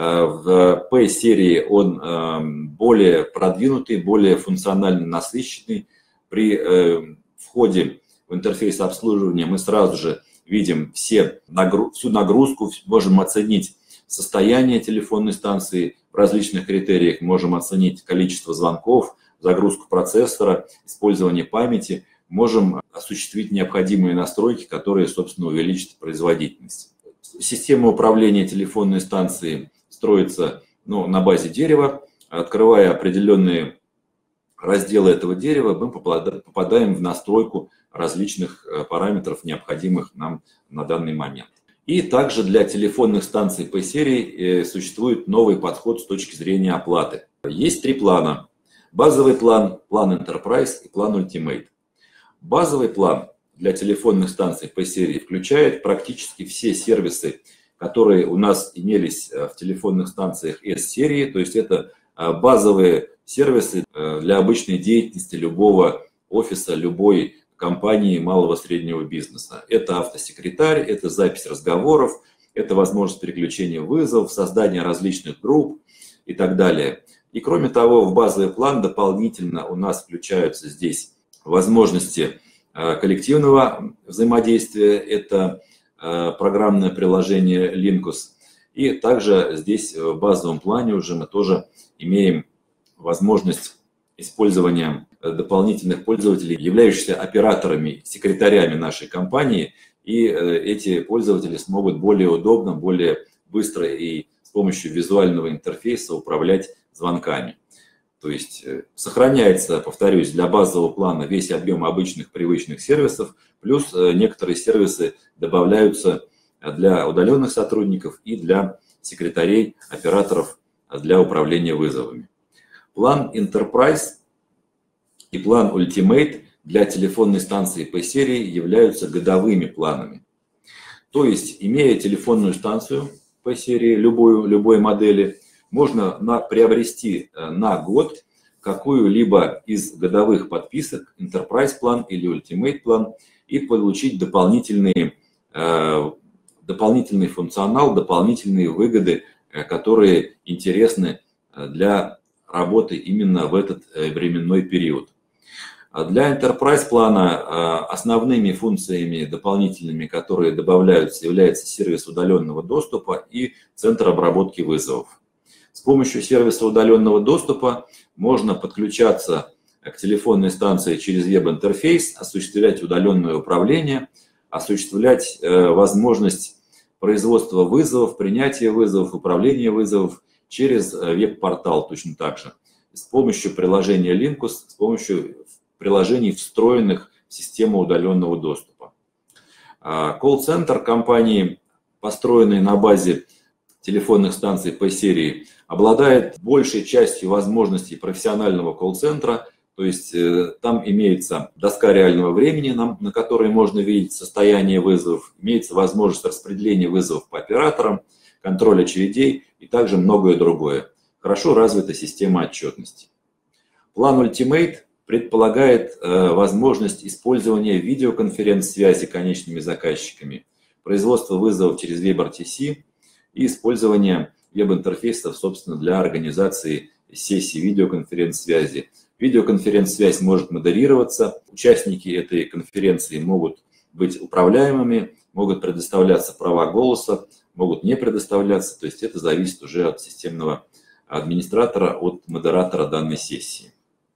A: В P-серии он более продвинутый, более функционально насыщенный. При входе в интерфейс обслуживания мы сразу же видим всю нагрузку, можем оценить состояние телефонной станции в различных критериях, можем оценить количество звонков, загрузку процессора, использование памяти, можем осуществить необходимые настройки, которые, собственно, увеличат производительность. Система управления телефонной станцией строится на базе дерева. Открывая определенные разделы этого дерева, мы попадаем в настройку различных параметров, необходимых нам на данный момент. И также для телефонных станций P-серии существует новый подход с точки зрения оплаты. Есть три плана. Базовый план, план Enterprise и план Ultimate. Базовый план для телефонных станций P-серии включает практически все сервисы, которые у нас имелись в телефонных станциях S-серии, то есть это базовые сервисы для обычной деятельности любого офиса, любой компании малого и среднего бизнеса. Это автосекретарь, это запись разговоров, это возможность переключения вызовов, создание различных групп и так далее. И кроме того, в базовый план дополнительно у нас включаются здесь возможности коллективного взаимодействия, это программное приложение Linkus. И также здесь в базовом плане уже мы тоже имеем возможность использования дополнительных пользователей, являющихся операторами, секретарями нашей компании. И эти пользователи смогут более удобно, более быстро и с помощью визуального интерфейса управлять звонками. То есть сохраняется, повторюсь, для базового плана весь объем обычных привычных сервисов, плюс некоторые сервисы добавляются для удаленных сотрудников и для секретарей, операторов для управления вызовами. План Enterprise и план Ultimate для телефонной станции P-серии являются годовыми планами. То есть, имея телефонную станцию P-серии любой модели, можно приобрести на год какую-либо из годовых подписок, Enterprise план или Ultimate план, и получить дополнительный функционал, дополнительные выгоды, которые интересны для работы именно в этот временной период. Для Enterprise плана основными функциями дополнительными, которые добавляются, является сервис удаленного доступа и центр обработки вызовов. С помощью сервиса удаленного доступа можно подключаться к телефонной станции через веб-интерфейс, осуществлять удаленное управление, осуществлять возможность производства вызовов, принятия вызовов, управления вызовов через веб-портал точно так же. С помощью приложения Linkus, с помощью приложений, встроенных в систему удаленного доступа. Колл-центр компании, построенный на базе телефонных станций P-серии, обладает большей частью возможностей профессионального колл-центра, то есть там имеется доска реального времени, на которой можно видеть состояние вызовов, имеется возможность распределения вызовов по операторам, контроль очередей и также многое другое. Хорошо развита система отчетности. План Ultimate предполагает возможность использования видеоконференц-связи конечными заказчиками, производство вызовов через WebRTC и использование веб-интерфейсов, собственно, для организации сессий видеоконференц-связи, Видеоконференц-связь может модерироваться. Участники этой конференции могут быть управляемыми, могут предоставляться права голоса, могут не предоставляться. То есть это зависит уже от системного администратора, от модератора данной сессии.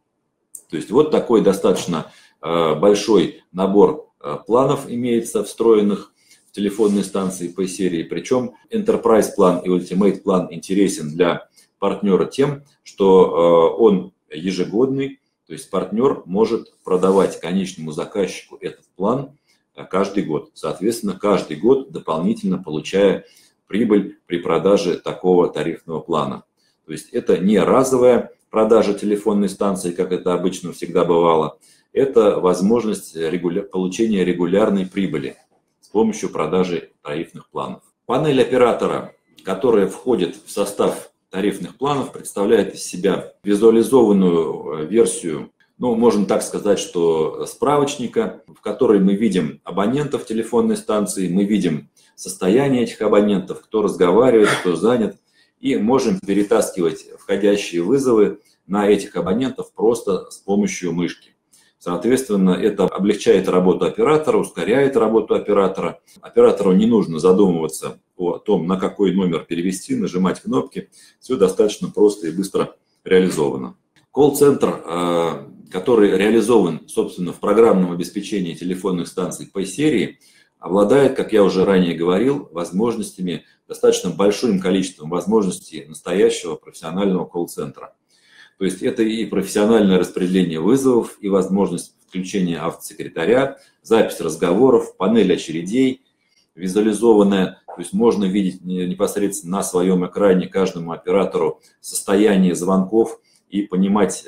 A: То есть вот такой достаточно большой набор планов имеется, встроенных в телефонные станции по серии. Причем Enterprise план и Ultimate план интересен для партнера тем, что он ежегодный, то есть партнер может продавать конечному заказчику этот план каждый год. Соответственно, каждый год дополнительно получая прибыль при продаже такого тарифного плана. То есть это не разовая продажа телефонной станции, как это обычно всегда бывало. Это возможность получения регулярной прибыли с помощью продажи тарифных планов. Панель оператора, которая входит в состав тарифных планов, представляет из себя визуализованную версию, ну, можно так сказать, что справочника, в которой мы видим абонентов телефонной станции, мы видим состояние этих абонентов, кто разговаривает, кто занят, и можем перетаскивать входящие вызовы на этих абонентов просто с помощью мышки. Соответственно, это облегчает работу оператора, ускоряет работу оператора. Оператору не нужно задумываться о том, на какой номер перевести, нажимать кнопки. Все достаточно просто и быстро реализовано. Колл-центр, который реализован, собственно, в программном обеспечении телефонных станций по серии, обладает, как я уже ранее говорил, возможностями, достаточно большим количеством возможностей настоящего профессионального колл-центра. То есть это и профессиональное распределение вызовов, и возможность включения автосекретаря, запись разговоров, панель очередей визуализованная. То есть можно видеть непосредственно на своем экране каждому оператору состояние звонков и понимать,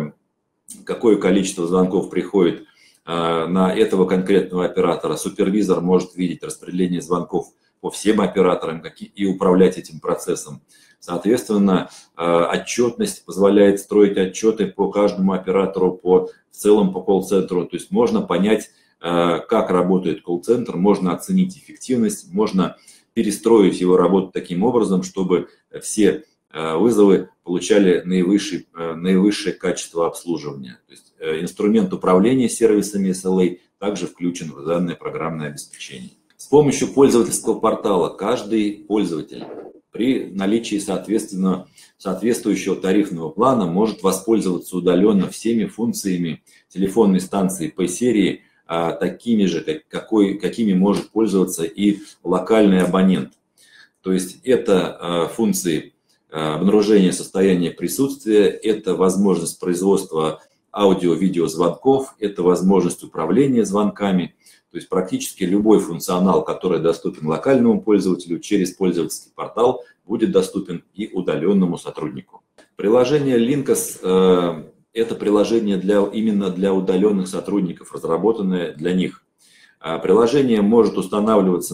A: какое количество звонков приходит на этого конкретного оператора. Супервизор может видеть распределение звонков по всем операторам и управлять этим процессом. Соответственно, отчетность позволяет строить отчеты по каждому оператору, в целом по колл-центру. То есть можно понять, как работает колл-центр, можно оценить эффективность, можно перестроить его работу таким образом, чтобы все вызовы получали наивысшее качество обслуживания. То есть инструмент управления сервисами SLA также включен в данное программное обеспечение. С помощью пользовательского портала каждый пользователь при наличии соответствующего тарифного плана может воспользоваться удаленно всеми функциями телефонной станции по серии, такими же, какими может пользоваться и локальный абонент. То есть это функции обнаружения состояния присутствия, это возможность производства аудио-видеозвонков, это возможность управления звонками. То есть практически любой функционал, который доступен локальному пользователю через пользовательский портал, будет доступен и удаленному сотруднику. Приложение Linkos – это приложение именно для удаленных сотрудников, разработанное для них. Приложение может устанавливаться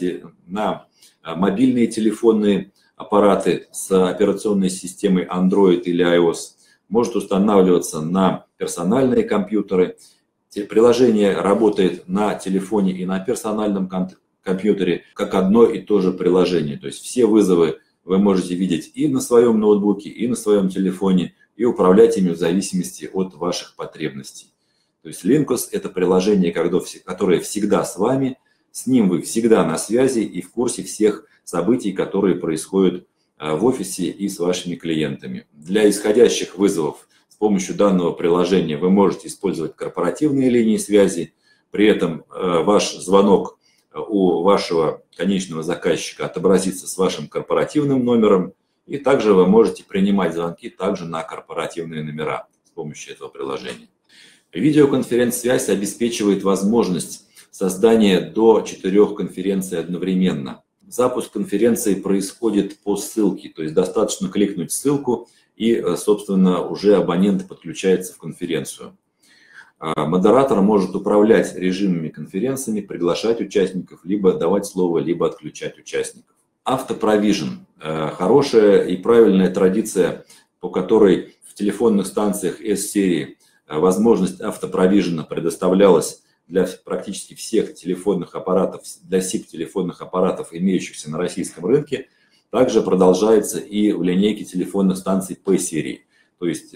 A: на мобильные телефонные аппараты с операционной системой Android или iOS, может устанавливаться на персональные компьютеры. Приложение работает на телефоне и на персональном компьютере как одно и то же приложение. То есть все вызовы вы можете видеть и на своем ноутбуке, и на своем телефоне, и управлять ими в зависимости от ваших потребностей. То есть Linkos – это приложение, которое всегда с вами, с ним вы всегда на связи и в курсе всех событий, которые происходят в офисе и с вашими клиентами. Для исходящих вызовов с помощью данного приложения вы можете использовать корпоративные линии связи, при этом ваш звонок у вашего конечного заказчика отобразится с вашим корпоративным номером, и также вы можете принимать звонки также на корпоративные номера с помощью этого приложения. Видеоконференц-связь обеспечивает возможность создания до 4 конференций одновременно. Запуск конференции происходит по ссылке, то есть достаточно кликнуть ссылку, и, собственно, уже абонент подключается в конференцию. Модератор может управлять режимами конференциями, приглашать участников, либо давать слово, либо отключать участников. Автопровижн – хорошая и правильная традиция, по которой в телефонных станциях S-серии возможность автопровижена предоставлялась для практически всех телефонных аппаратов, для SIP-телефонных аппаратов, имеющихся на российском рынке, также продолжается и в линейке телефонных станций P-серии. То есть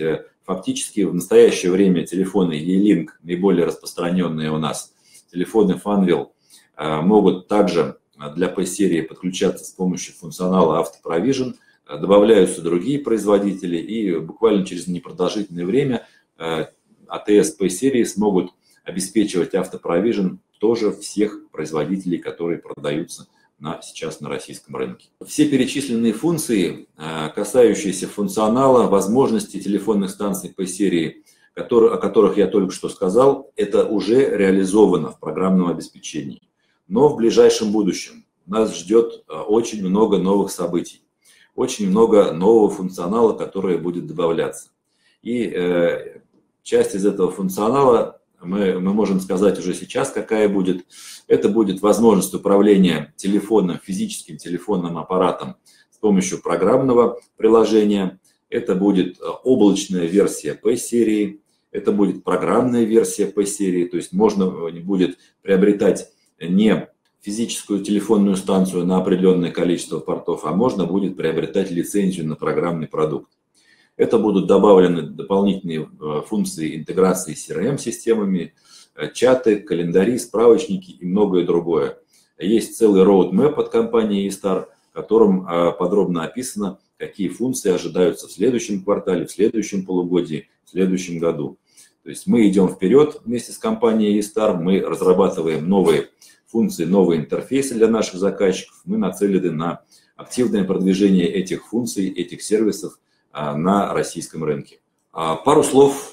A: Фактически в настоящее время телефоны E-Link, наиболее распространенные у нас, телефоны Funwheel, могут также для P-серии подключаться с помощью функционала AutoProvision, добавляются другие производители, и буквально через непродолжительное время АТС P-серии смогут обеспечивать AutoProvision тоже всех производителей, которые продаются сейчас на российском рынке. Все перечисленные функции, касающиеся функционала, возможностей телефонных станций P-серии, о которых я только что сказал, это уже реализовано в программном обеспечении. Но в ближайшем будущем нас ждет очень много новых событий, очень много нового функционала, который будет добавляться. И часть из этого функционала мы можем сказать уже сейчас, какая будет. Это будет возможность управления телефоном, физическим телефонным аппаратом с помощью программного приложения. Это будет облачная версия P-серии, это будет программная версия P-серии, то есть можно будет приобретать не физическую телефонную станцию на определенное количество портов, а можно будет приобретать лицензию на программный продукт. Это будут добавлены дополнительные функции интеграции с CRM-системами, чаты, календари, справочники и многое другое. Есть целый roadmap от компании eStar, в котором подробно описано, какие функции ожидаются в следующем квартале, в следующем полугодии, в следующем году. То есть мы идем вперед вместе с компанией eStar, мы разрабатываем новые функции, новые интерфейсы для наших заказчиков, мы нацелены на активное продвижение этих функций, этих сервисов на российском рынке. Пару слов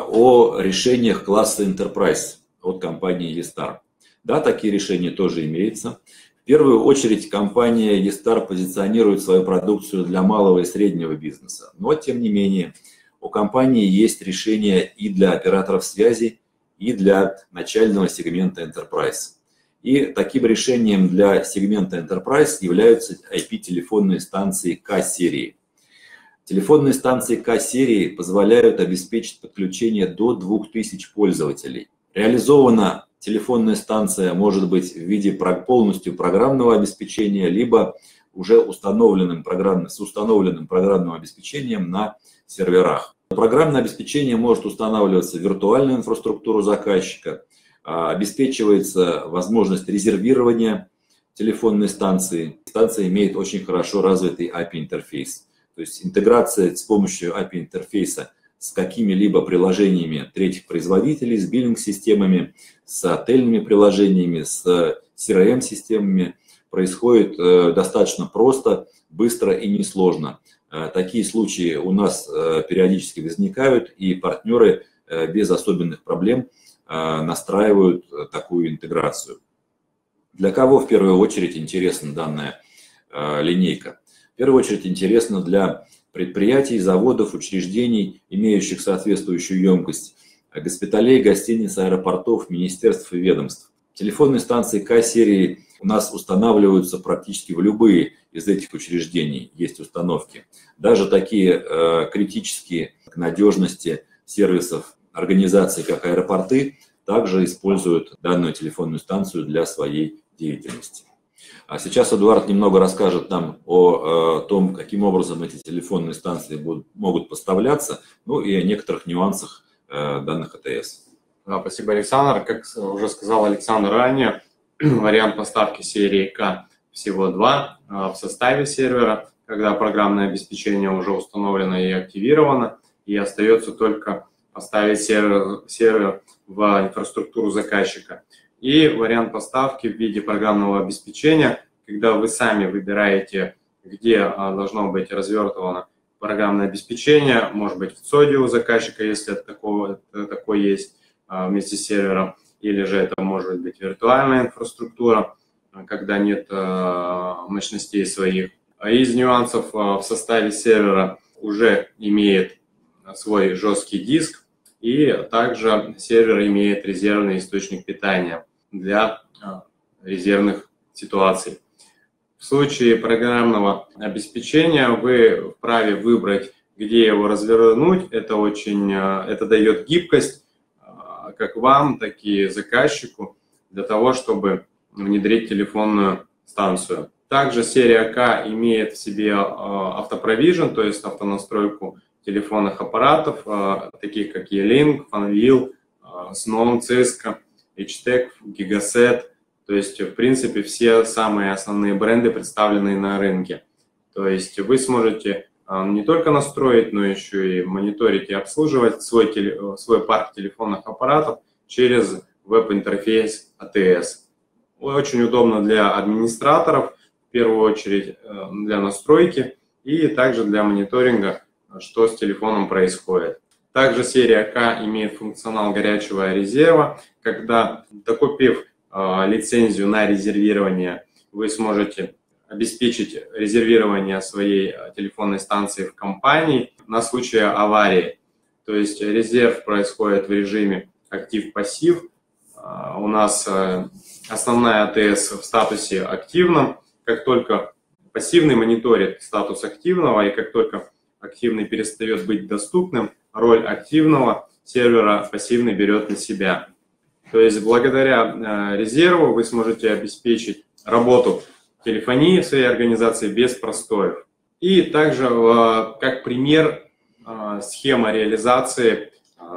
A: о решениях класса Enterprise от компании eStar. Да, такие решения тоже имеются. В первую очередь компания eStar позиционирует свою продукцию для малого и среднего бизнеса. Но, тем не менее, у компании есть решения и для операторов связи, и для начального сегмента Enterprise. И таким решением для сегмента Enterprise являются IP-телефонные станции K-серии. Телефонные станции K-серии позволяют обеспечить подключение до 2000 пользователей. Реализована телефонная станция может быть в виде полностью программного обеспечения, либо уже с установленным программным обеспечением на серверах. Программное обеспечение может устанавливаться в виртуальную инфраструктуру заказчика, обеспечивается возможность резервирования телефонной станции. Станция имеет очень хорошо развитый API-интерфейс. То есть интеграция с помощью API-интерфейса с какими-либо приложениями третьих производителей, с биллинг-системами, с отельными приложениями, с CRM-системами происходит достаточно просто, быстро и несложно. Такие случаи у нас периодически возникают, и партнеры без особенных проблем настраивают такую интеграцию. Для кого в первую очередь интересна данная линейка? В первую очередь интересно для предприятий, заводов, учреждений, имеющих соответствующую емкость, госпиталей, гостиниц, аэропортов, министерств и ведомств. Телефонные станции K-серии у нас устанавливаются практически в любые из этих учреждений, есть установки. Даже такие критические к надежности сервисов организаций, как аэропорты, также используют данную телефонную станцию для своей деятельности. А сейчас Эдуард немного расскажет нам о том, каким образом эти телефонные станции могут поставляться, ну и о некоторых нюансах данных АТС.
B: Да, спасибо, Александр. Как уже сказал Александр ранее, вариант поставки серии K всего два в составе сервера, когда программное обеспечение уже установлено и активировано, и остается только поставить сервер в инфраструктуру заказчика. И вариант поставки в виде программного обеспечения, когда вы сами выбираете, где должно быть развертывано программное обеспечение, может быть в ЦОДе у заказчика, если такое есть вместе с сервером, или же это может быть виртуальная инфраструктура, когда нет мощностей своих. А из нюансов в составе сервера уже имеет свой жесткий диск, и также сервер имеет резервный источник питания для резервных ситуаций. В случае программного обеспечения вы вправе выбрать, где его развернуть. Это дает гибкость как вам, так и заказчику для того, чтобы внедрить телефонную станцию. Также серия K имеет в себе автопровижн, то есть автонастройку телефонных аппаратов, таких как E-Link, Fanvil, Snom, Cisco, HTEC, Gigaset. То есть, в принципе, все самые основные бренды представлены на рынке. То есть вы сможете не только настроить, но еще и мониторить и обслуживать свой парк телефонных аппаратов через веб-интерфейс ATS. Очень удобно для администраторов, в первую очередь для настройки и также для мониторинга, что с телефоном происходит. Также серия К имеет функционал горячего резерва, когда, докупив лицензию на резервирование, вы сможете обеспечить резервирование своей телефонной станции в компании на случай аварии. То есть резерв происходит в режиме актив-пассив. У нас основная АТС в статусе активном. Как только пассивный мониторит статус активного, и как только активный перестает быть доступным, роль активного сервера пассивный берет на себя. То есть благодаря резерву вы сможете обеспечить работу телефонии в своей организации без простоев. И также как пример схема реализации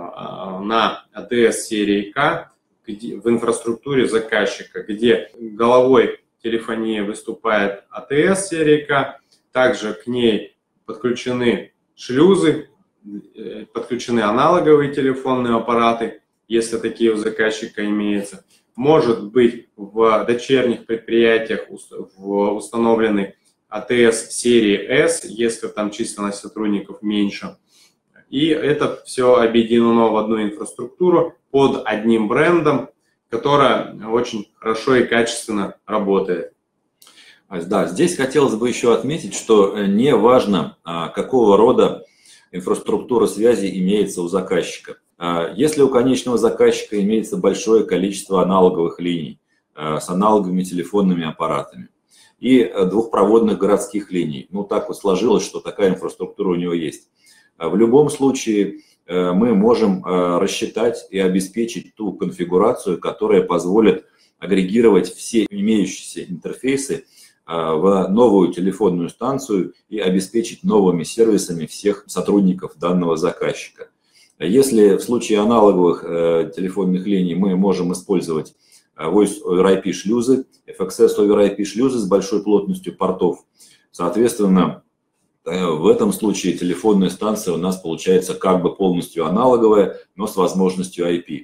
B: на АТС серии К в инфраструктуре заказчика, где головой телефонии выступает АТС серии К, также к ней подключены шлюзы, подключены аналоговые телефонные аппараты, если такие у заказчика имеются. Может быть, в дочерних предприятиях установлены АТС серии S, если там численность сотрудников меньше. И это все объединено в одну инфраструктуру под одним брендом, которая очень хорошо и качественно работает.
A: Да, здесь хотелось бы еще отметить, что не важно, какого рода инфраструктура связи имеется у заказчика. Если у конечного заказчика имеется большое количество аналоговых линий с аналоговыми телефонными аппаратами и двухпроводных городских линий, ну так вот сложилось, что такая инфраструктура у него есть, в любом случае мы можем рассчитать и обеспечить ту конфигурацию, которая позволит агрегировать все имеющиеся интерфейсы в новую телефонную станцию и обеспечить новыми сервисами всех сотрудников данного заказчика. Если в случае аналоговых телефонных линий мы можем использовать Voice over IP шлюзы, FXS over IP шлюзы с большой плотностью портов, соответственно, в этом случае телефонная станция у нас получается как бы полностью аналоговая, но с возможностью IP.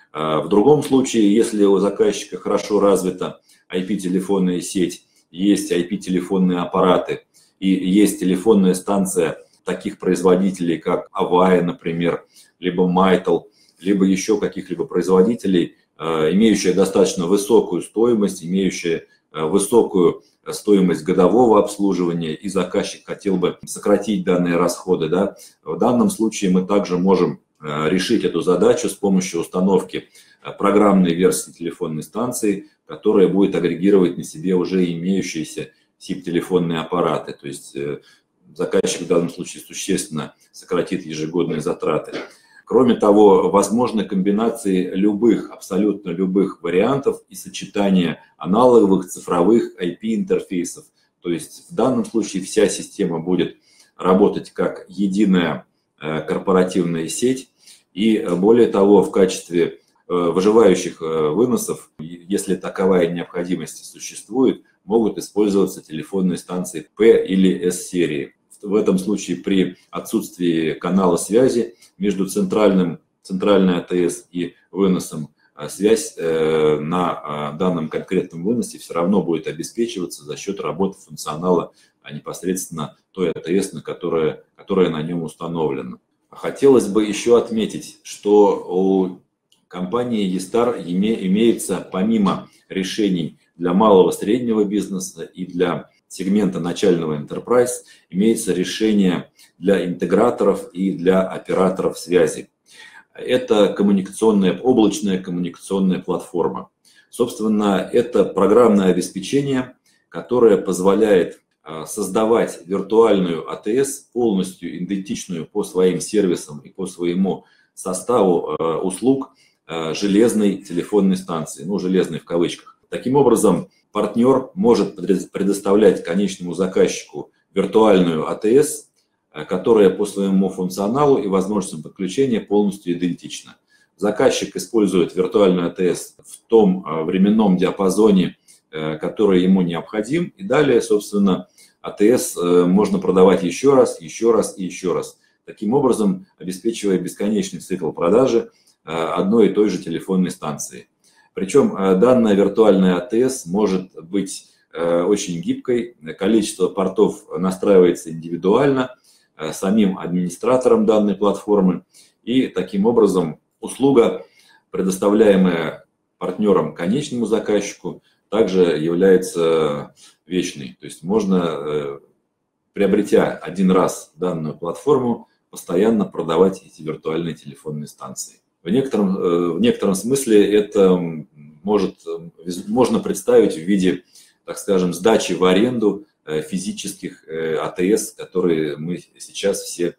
A: В другом случае, если у заказчика хорошо развита IP-телефонная сеть, есть IP-телефонные аппараты и есть телефонная станция таких производителей, как Avaya, например, либо Mytel, либо еще каких-либо производителей, имеющая достаточно высокую стоимость, имеющая высокую стоимость годового обслуживания, и заказчик хотел бы сократить данные расходы, да, в данном случае мы также можем решить эту задачу с помощью установки программной версии телефонной станции, которая будет агрегировать на себе уже имеющиеся SIP-телефонные аппараты. То есть заказчик в данном случае существенно сократит ежегодные затраты. Кроме того, возможны комбинации любых, абсолютно любых вариантов и сочетания аналоговых цифровых IP-интерфейсов. То есть в данном случае вся система будет работать как единая корпоративная сеть. И более того, в качестве выживающих выносов, если таковая необходимость существует, могут использоваться телефонные станции P или S-серии. В этом случае при отсутствии канала связи между центральной АТС и выносом связь на данном конкретном выносе все равно будет обеспечиваться за счет работы функционала непосредственно той АТС, которая на нем установлена. Хотелось бы еще отметить, что у компании E-Star имеется помимо решений для малого и среднего бизнеса и для сегмента начального enterprise, имеется решение для интеграторов и для операторов связи. Это облачная коммуникационная платформа. Собственно, это программное обеспечение, которое позволяет создавать виртуальную АТС, полностью идентичную по своим сервисам и по своему составу услуг железной телефонной станции, ну, железной в кавычках. Таким образом, партнер может предоставлять конечному заказчику виртуальную АТС которая по своему функционалу и возможностям подключения полностью идентична. Заказчик использует виртуальную АТС в том временном диапазоне, который ему необходим, и далее, собственно, АТС можно продавать еще раз и еще раз. Таким образом, обеспечивая бесконечный цикл продажи одной и той же телефонной станции. Причем данная виртуальная АТС может быть очень гибкой, количество портов настраивается индивидуально самим администратором данной платформы, и таким образом услуга, предоставляемая партнером конечному заказчику, также является вечной. То есть можно, приобретя один раз данную платформу, постоянно продавать эти виртуальные телефонные станции. В некотором смысле это можно представить в виде, так скажем, сдачи в аренду физических АТС, которые мы сейчас все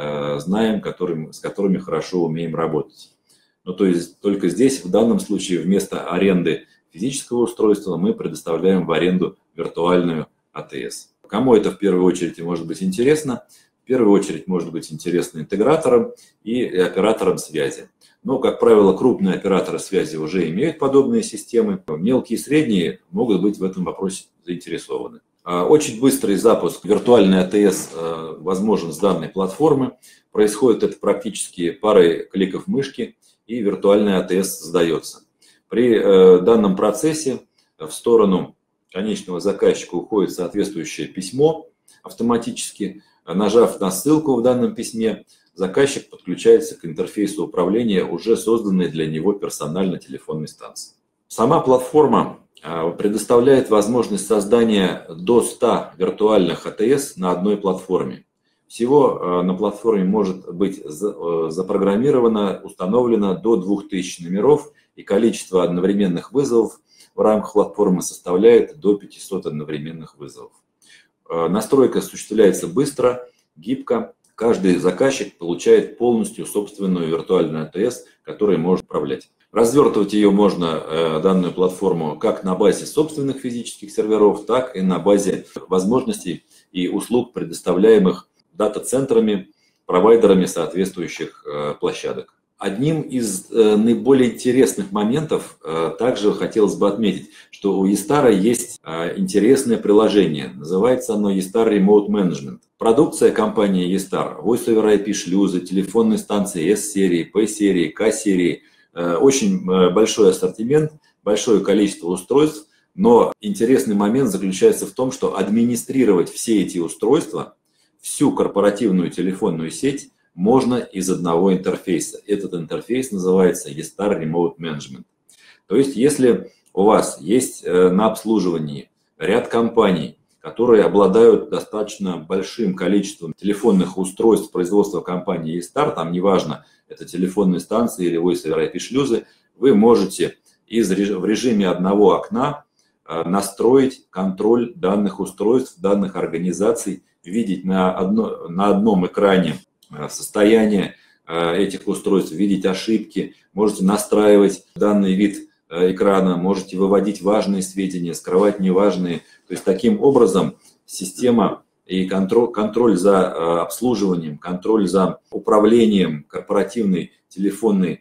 A: знаем, с которыми хорошо умеем работать. Ну, то есть только здесь, в данном случае, вместо аренды физического устройства мы предоставляем в аренду виртуальную АТС. Кому это в первую очередь может быть интересно? В первую очередь может быть интересно интеграторам и операторам связи. Но, как правило, крупные операторы связи уже имеют подобные системы. Мелкие и средние могут быть в этом вопросе заинтересованы. Очень быстрый запуск виртуальной АТС возможен с данной платформы. Происходит это практически парой кликов мышки, и виртуальная АТС создается. При данном процессе в сторону конечного заказчика уходит соответствующее письмо автоматически. Нажав на ссылку в данном письме, заказчик подключается к интерфейсу управления уже созданной для него персональной телефонной станции. Сама платформа предоставляет возможность создания до 100 виртуальных АТС на одной платформе. Всего на платформе может быть запрограммировано, установлено до 2000 номеров, и количество одновременных вызовов в рамках платформы составляет до 500 одновременных вызовов. Настройка осуществляется быстро, гибко. Каждый заказчик получает полностью собственную виртуальную АТС, которой может управлять. Развертывать ее можно, данную платформу, как на базе собственных физических серверов, так и на базе возможностей и услуг, предоставляемых дата-центрами, провайдерами соответствующих площадок. Одним из наиболее интересных моментов также хотелось бы отметить, что у eStar есть интересное приложение. Называется оно eStar Remote Management. Продукция компании eStar, Voice over IP шлюзы, телефонные станции S-серии, P-серии, K-серии. Очень большой ассортимент, большое количество устройств. Но интересный момент заключается в том, что администрировать все эти устройства, всю корпоративную телефонную сеть, можно из одного интерфейса. Этот интерфейс называется eStar Remote Management. То есть, если у вас есть на обслуживании ряд компаний, которые обладают достаточно большим количеством телефонных устройств производства компании eStar, там неважно, это телефонные станции или Voice over IP шлюзы, вы можете в режиме одного окна настроить контроль данных устройств, данных организаций, видеть на одном экране состояние этих устройств, видеть ошибки, можете настраивать данный вид экрана, можете выводить важные сведения, скрывать неважные. То есть таким образом система и контроль за обслуживанием, контроль за управлением корпоративной телефонной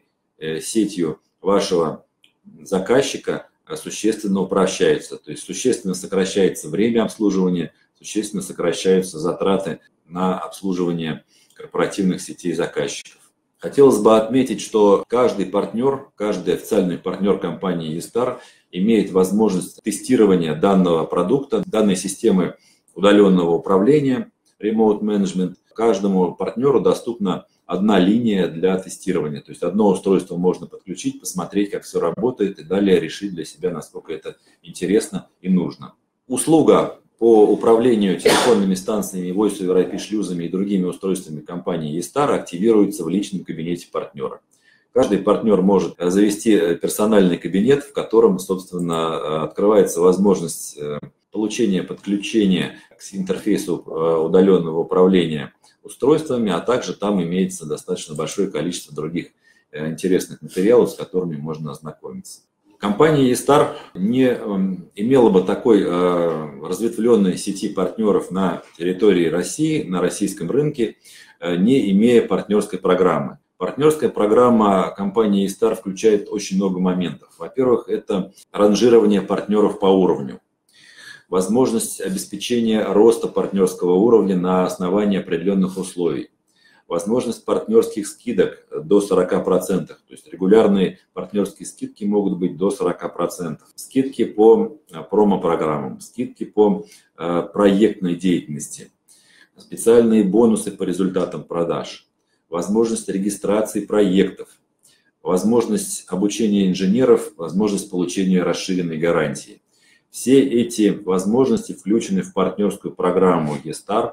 A: сетью вашего заказчика существенно упрощается. То есть существенно сокращается время обслуживания, существенно сокращаются затраты на обслуживание корпоративных сетей заказчиков. Хотелось бы отметить, что каждый партнер, каждый официальный партнер компании eStar имеет возможность тестирования данного продукта, данной системы удаленного управления, Remote Management. Каждому партнеру доступна одна линия для тестирования. То есть одно устройство можно подключить, посмотреть, как все работает, и далее решить для себя, насколько это интересно и нужно. Услуга по управлению телефонными станциями, Voice over IP шлюзами и другими устройствами компании eStar активируется в личном кабинете партнера. Каждый партнер может завести персональный кабинет, в котором, собственно, открывается возможность получения подключения к интерфейсу удаленного управления устройствами, а также там имеется достаточно большое количество других интересных материалов, с которыми можно ознакомиться. Компания eStar не имела бы такой разветвленной сети партнеров на территории России, на российском рынке, не имея партнерской программы. Партнерская программа компании eStar включает очень много моментов. Во-первых, это ранжирование партнеров по уровню, возможность обеспечения роста партнерского уровня на основании определенных условий, возможность партнерских скидок до 40%, то есть регулярные партнерские скидки могут быть до 40%, скидки по промо-программам, скидки по проектной деятельности, специальные бонусы по результатам продаж, возможность регистрации проектов, возможность обучения инженеров, возможность получения расширенной гарантии. Все эти возможности включены в партнерскую программу eStar.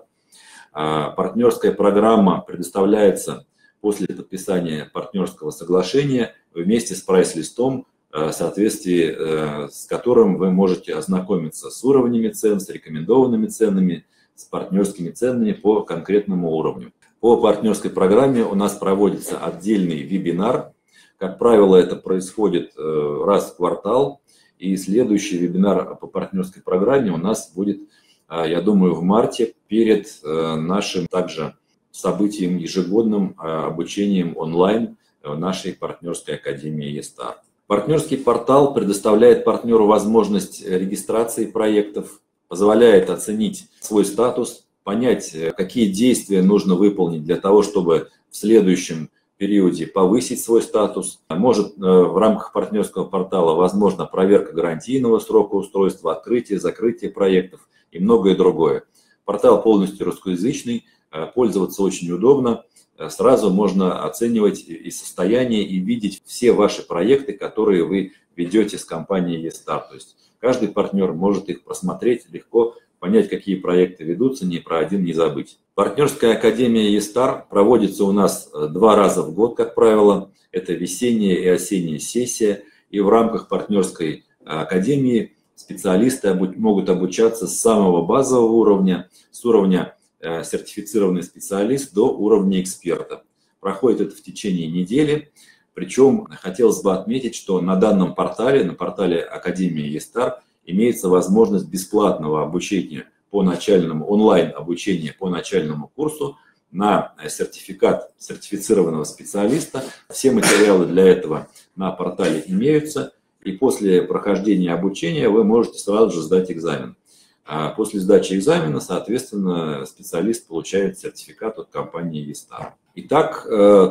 A: Партнерская программа предоставляется после подписания партнерского соглашения вместе с прайс-листом, в соответствии с которым вы можете ознакомиться с уровнями цен, с рекомендованными ценами, с партнерскими ценами по конкретному уровню. По партнерской программе у нас проводится отдельный вебинар. Как правило, это происходит раз в квартал. И следующий вебинар по партнерской программе у нас будет, я думаю, в марте, перед нашим также событием ежегодным обучением онлайн в нашей партнерской академии eStar. Партнерский портал предоставляет партнеру возможность регистрации проектов, позволяет оценить свой статус, понять, какие действия нужно выполнить для того, чтобы в следующем периоде повысить свой статус. Может в рамках партнерского портала возможна проверка гарантийного срока устройства, открытие, закрытие проектов и многое другое. Портал полностью русскоязычный, пользоваться очень удобно. Сразу можно оценивать и состояние, и видеть все ваши проекты, которые вы ведете с компанией eStar. То есть каждый партнер может их просмотреть легко, понять, какие проекты ведутся, ни про один не забыть. Партнерская академия eStar проводится у нас 2 раза в год, как правило. Это весенняя и осенняя сессия. И в рамках партнерской академии специалисты могут обучаться с самого базового уровня, с уровня сертифицированный специалист до уровня эксперта. Проходит это в течение недели. Причем хотелось бы отметить, что на данном портале, на портале Академии eStar, имеется возможность бесплатного обучения по начальному, онлайн-обучения по начальному курсу на сертификат сертифицированного специалиста. Все материалы для этого на портале имеются. И после прохождения обучения вы можете сразу же сдать экзамен. После сдачи экзамена, соответственно, специалист получает сертификат от компании eStar. Итак,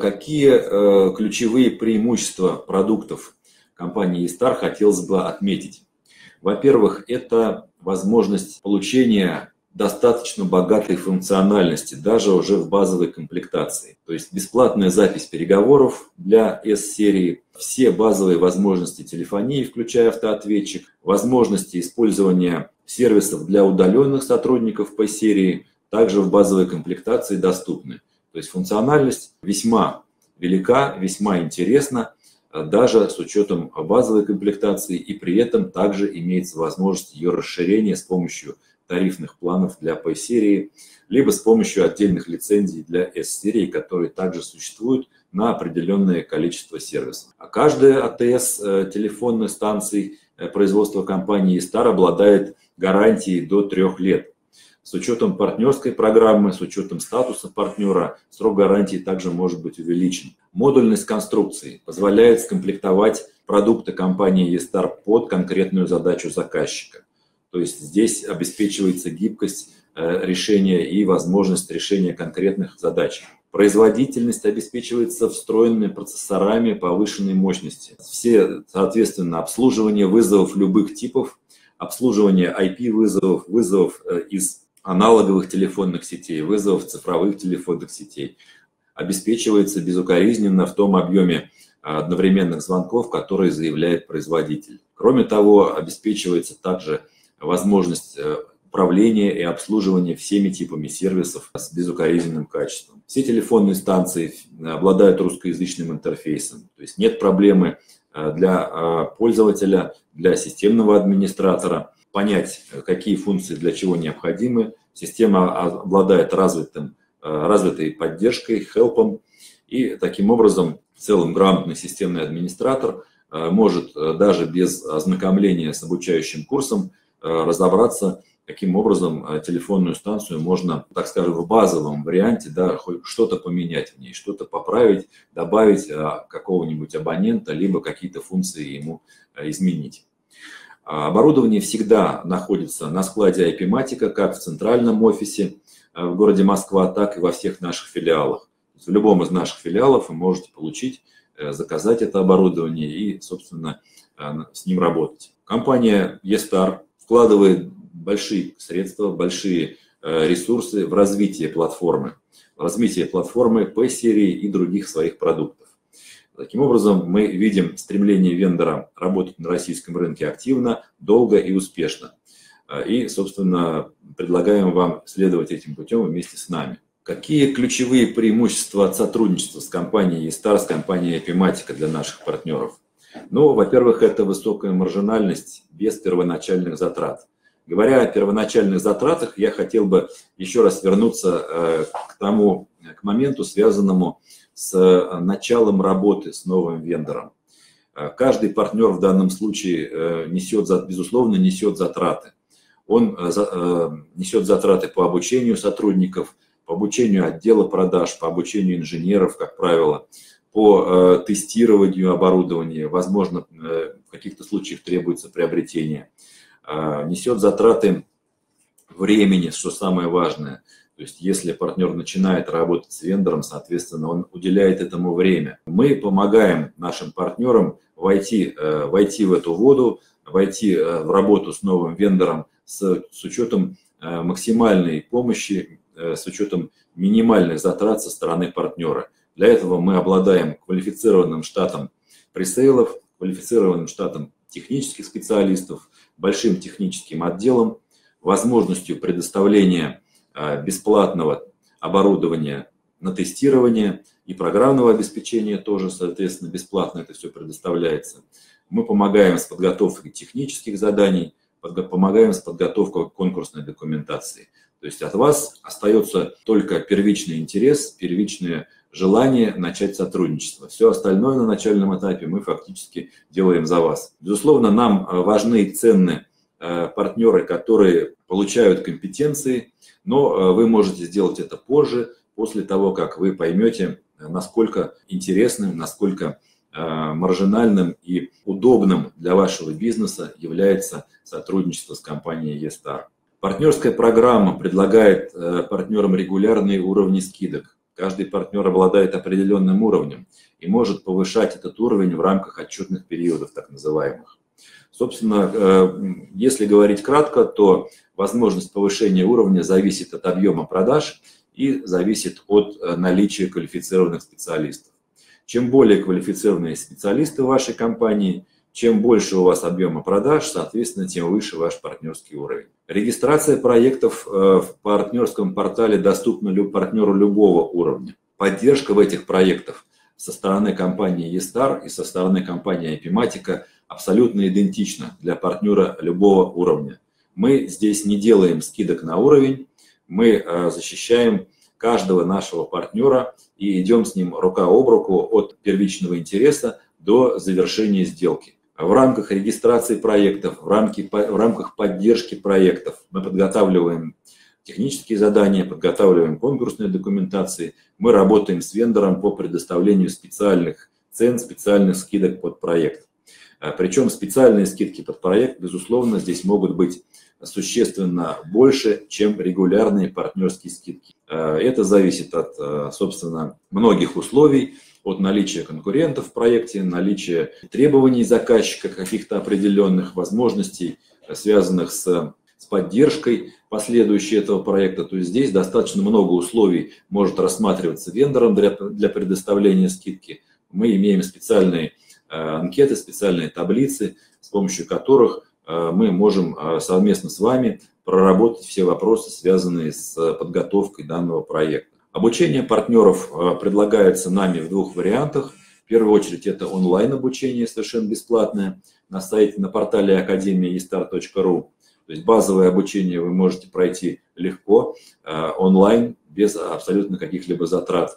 A: какие ключевые преимущества продуктов компании eStar хотелось бы отметить? Во-первых, это возможность получения достаточно богатой функциональности, даже уже в базовой комплектации. То есть бесплатная запись переговоров для S-серии, все базовые возможности телефонии, включая автоответчик, возможности использования сервисов для удаленных сотрудников по серии, также в базовой комплектации доступны. То есть функциональность весьма велика, весьма интересна, даже с учетом базовой комплектации, и при этом также имеется возможность ее расширения с помощью тарифных планов для P-серии, либо с помощью отдельных лицензий для S-серии, которые также существуют на определенное количество сервисов. А каждая АТС телефонной станции производства компании eStar обладает гарантией до 3 лет. С учетом партнерской программы, с учетом статуса партнера, срок гарантии также может быть увеличен. Модульность конструкции позволяет скомплектовать продукты компании eStar под конкретную задачу заказчика. То есть здесь обеспечивается гибкость решения и возможность решения конкретных задач. Производительность обеспечивается встроенными процессорами повышенной мощности. Все, соответственно, обслуживание вызовов любых типов, обслуживание IP-вызовов, вызовов из аналоговых телефонных сетей, вызовов цифровых телефонных сетей обеспечивается безукоризненно в том объеме одновременных звонков, которые заявляет производитель. Кроме того, обеспечивается также возможность управления и обслуживания всеми типами сервисов с безукоризненным качеством. Все телефонные станции обладают русскоязычным интерфейсом, то есть нет проблемы для пользователя, для системного администратора понять, какие функции для чего необходимы. Система обладает развитой поддержкой, хелпом, и таким образом в целом грамотный системный администратор может даже без ознакомления с обучающим курсом разобраться, каким образом телефонную станцию можно, так скажем, в базовом варианте, да, хоть что-то поменять в ней, что-то поправить, добавить какого-нибудь абонента, либо какие-то функции ему изменить. Оборудование всегда находится на складе IP-Matica, как в центральном офисе в городе Москва, так и во всех наших филиалах. В любом из наших филиалов вы можете получить, заказать это оборудование и, собственно, с ним работать. Компания eStar вкладывает большие средства, большие ресурсы в развитие платформы P-серии и других своих продуктов. Таким образом, мы видим стремление вендора работать на российском рынке активно, долго и успешно. И, собственно, предлагаем вам следовать этим путем вместе с нами. Какие ключевые преимущества от сотрудничества с компанией eStar, с компанией IP-Matica для наших партнеров? Ну, во-первых, это высокая маржинальность без первоначальных затрат. Говоря о первоначальных затратах, я хотел бы еще раз вернуться к моменту, связанному с началом работы с новым вендором. Каждый партнер в данном случае безусловно, несет затраты. Он несет затраты по обучению сотрудников, по обучению отдела продаж, по обучению инженеров, как правило, по тестированию оборудования, возможно, в каких-то случаях требуется приобретение. Несет затраты времени, что самое важное. То есть, если партнер начинает работать с вендором, соответственно, он уделяет этому время. Мы помогаем нашим партнерам войти в эту воду, войти в работу с новым вендором с учетом максимальной помощи, с учетом минимальных затрат со стороны партнера. Для этого мы обладаем квалифицированным штатом пресейлов, квалифицированным штатом технических специалистов, большим техническим отделом, возможностью предоставления бесплатного оборудования на тестирование и программного обеспечения тоже, соответственно, бесплатно это все предоставляется. Мы помогаем с подготовкой технических заданий, помогаем с подготовкой конкурсной документации. То есть от вас остается только первичный интерес, первичное желание начать сотрудничество. Все остальное на начальном этапе мы фактически делаем за вас. Безусловно, нам важны и ценны партнеры, которые получают компетенции, но вы можете сделать это позже, после того, как вы поймете, насколько интересным, насколько маржинальным и удобным для вашего бизнеса является сотрудничество с компанией eStar. Партнерская программа предлагает партнерам регулярные уровни скидок. Каждый партнер обладает определенным уровнем и может повышать этот уровень в рамках отчетных периодов, так называемых. Собственно, если говорить кратко, то возможность повышения уровня зависит от объема продаж и зависит от наличия квалифицированных специалистов. Чем более квалифицированные специалисты в вашей компании, чем больше у вас объема продаж, соответственно, тем выше ваш партнерский уровень. Регистрация проектов в партнерском портале доступна партнеру любого уровня. Поддержка в этих проектах со стороны компании eStar и со стороны компании IP-Matica абсолютно идентична для партнера любого уровня. Мы здесь не делаем скидок на уровень, мы защищаем каждого нашего партнера и идем с ним рука об руку от первичного интереса до завершения сделки. В рамках регистрации проектов, в рамках поддержки проектов мы подготавливаем технические задания, подготавливаем конкурсные документации, мы работаем с вендором по предоставлению специальных цен, специальных скидок под проект. Причем специальные скидки под проект, безусловно, здесь могут быть существенно больше, чем регулярные партнерские скидки. Это зависит от, собственно, многих условий, от наличия конкурентов в проекте, наличия требований заказчика, каких-то определенных возможностей, связанных с поддержкой последующей этого проекта. То есть здесь достаточно много условий может рассматриваться вендором для предоставления скидки. Мы имеем специальные анкеты, специальные таблицы, с помощью которых мы можем совместно с вами проработать все вопросы, связанные с подготовкой данного проекта. Обучение партнеров предлагается нами в двух вариантах. В первую очередь это онлайн-обучение, совершенно бесплатное, на портале academia.estar.ru. То есть базовое обучение вы можете пройти легко, онлайн, без абсолютно каких-либо затрат.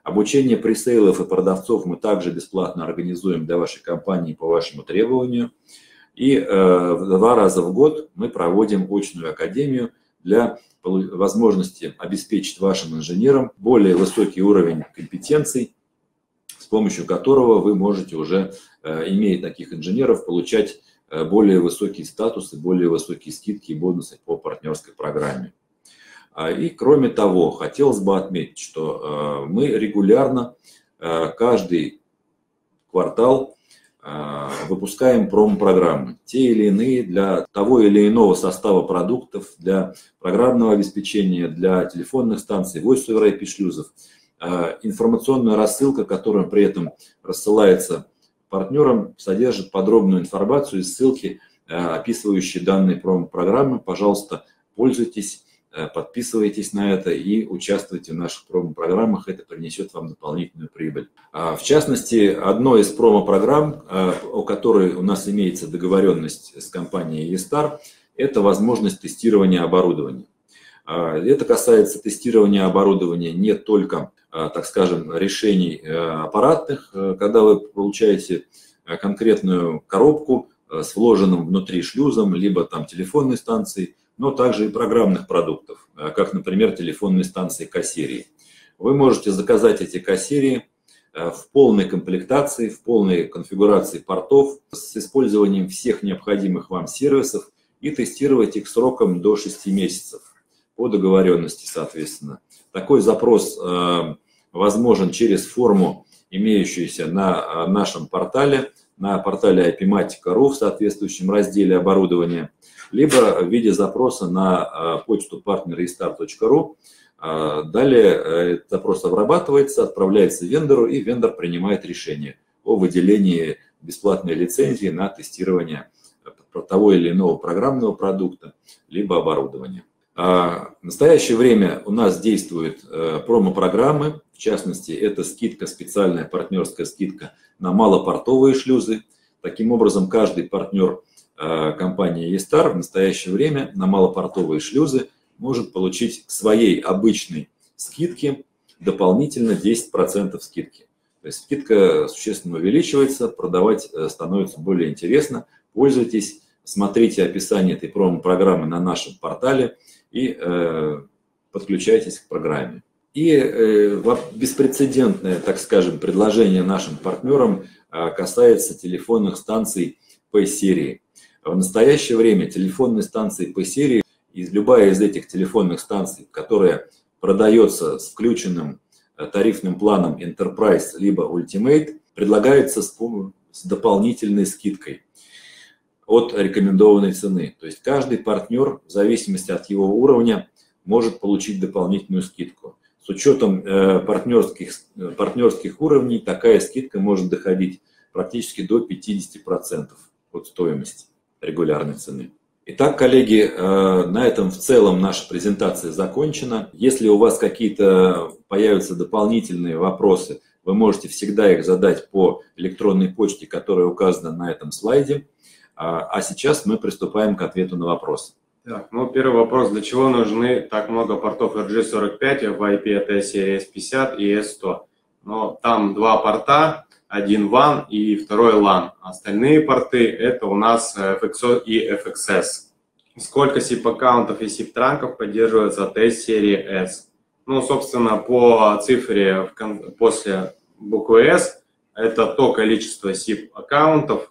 A: Обучение пресейлов и продавцов мы также бесплатно организуем для вашей компании по вашему требованию. И 2 раза в год мы проводим очную академию для возможности обеспечить вашим инженерам более высокий уровень компетенций, с помощью которого вы можете уже, имея таких инженеров, получать более высокие статусы, более высокие скидки и бонусы по партнерской программе. И кроме того, хотелось бы отметить, что мы регулярно каждый квартал выпускаем промо-программы, те или иные для того или иного состава продуктов, для программного обеспечения, для телефонных станций, Voice over IP шлюзов. Информационная рассылка, которая при этом рассылается партнерам, содержит подробную информацию и ссылки, описывающие данные промо-программы. Пожалуйста, пользуйтесь, подписывайтесь на это и участвуйте в наших промо-программах. Это принесет вам дополнительную прибыль. В частности, одной из промо-программ, о которой у нас имеется договоренность с компанией E-Star, это возможность тестирования оборудования. Это касается тестирования оборудования не только, так скажем, решений аппаратных, когда вы получаете конкретную коробку с вложенным внутри шлюзом, либо там телефонной станцией, но также и программных продуктов, как, например, телефонные станции К-серии. Вы можете заказать эти К-серии в полной комплектации, в полной конфигурации портов с использованием всех необходимых вам сервисов и тестировать их сроком до 6 месяцев по договоренности, соответственно. Такой запрос возможен через форму, имеющуюся на нашем портале, на портале IPmatica.ru в соответствующем разделе оборудования, либо в виде запроса на почту partner.estar.ru. Далее этот запрос обрабатывается, отправляется вендору, и вендор принимает решение о выделении бесплатной лицензии на тестирование того или иного программного продукта, либо оборудования. В настоящее время у нас действуют промо-программы, в частности, это скидка, специальная партнерская скидка на малопортовые шлюзы. Таким образом, каждый партнер компании E-Star в настоящее время на малопортовые шлюзы может получить к своей обычной скидке дополнительно 10% скидки. То есть скидка существенно увеличивается, продавать становится более интересно. Пользуйтесь, смотрите описание этой промо-программы на нашем портале и подключайтесь к программе. И беспрецедентное, так скажем, предложение нашим партнерам касается телефонных станций P-серии. В настоящее время телефонные станции P-серии, любая из этих телефонных станций, которая продается с включенным тарифным планом Enterprise либо Ultimate, предлагается с дополнительной скидкой от рекомендованной цены. То есть каждый партнер, в зависимости от его уровня, может получить дополнительную скидку. С учетом партнерских уровней такая скидка может доходить практически до 50% от стоимости регулярной цены. Итак, коллеги, на этом в целом наша презентация закончена. Если у вас какие-то появятся дополнительные вопросы, вы можете всегда их задать по электронной почте, которая указана на этом слайде. А сейчас мы приступаем к ответу на вопросы.
B: Так, ну, первый вопрос. Для чего нужны так много портов RJ45 в IP ATS серии S50 и S100? Но там 2 порта, один WAN и второй LAN. Остальные порты это у нас FXO и FXS. Сколько SIP-аккаунтов и SIP-транков поддерживается ATS серии S? Ну, собственно, по цифре после буквы S это то количество SIP-аккаунтов,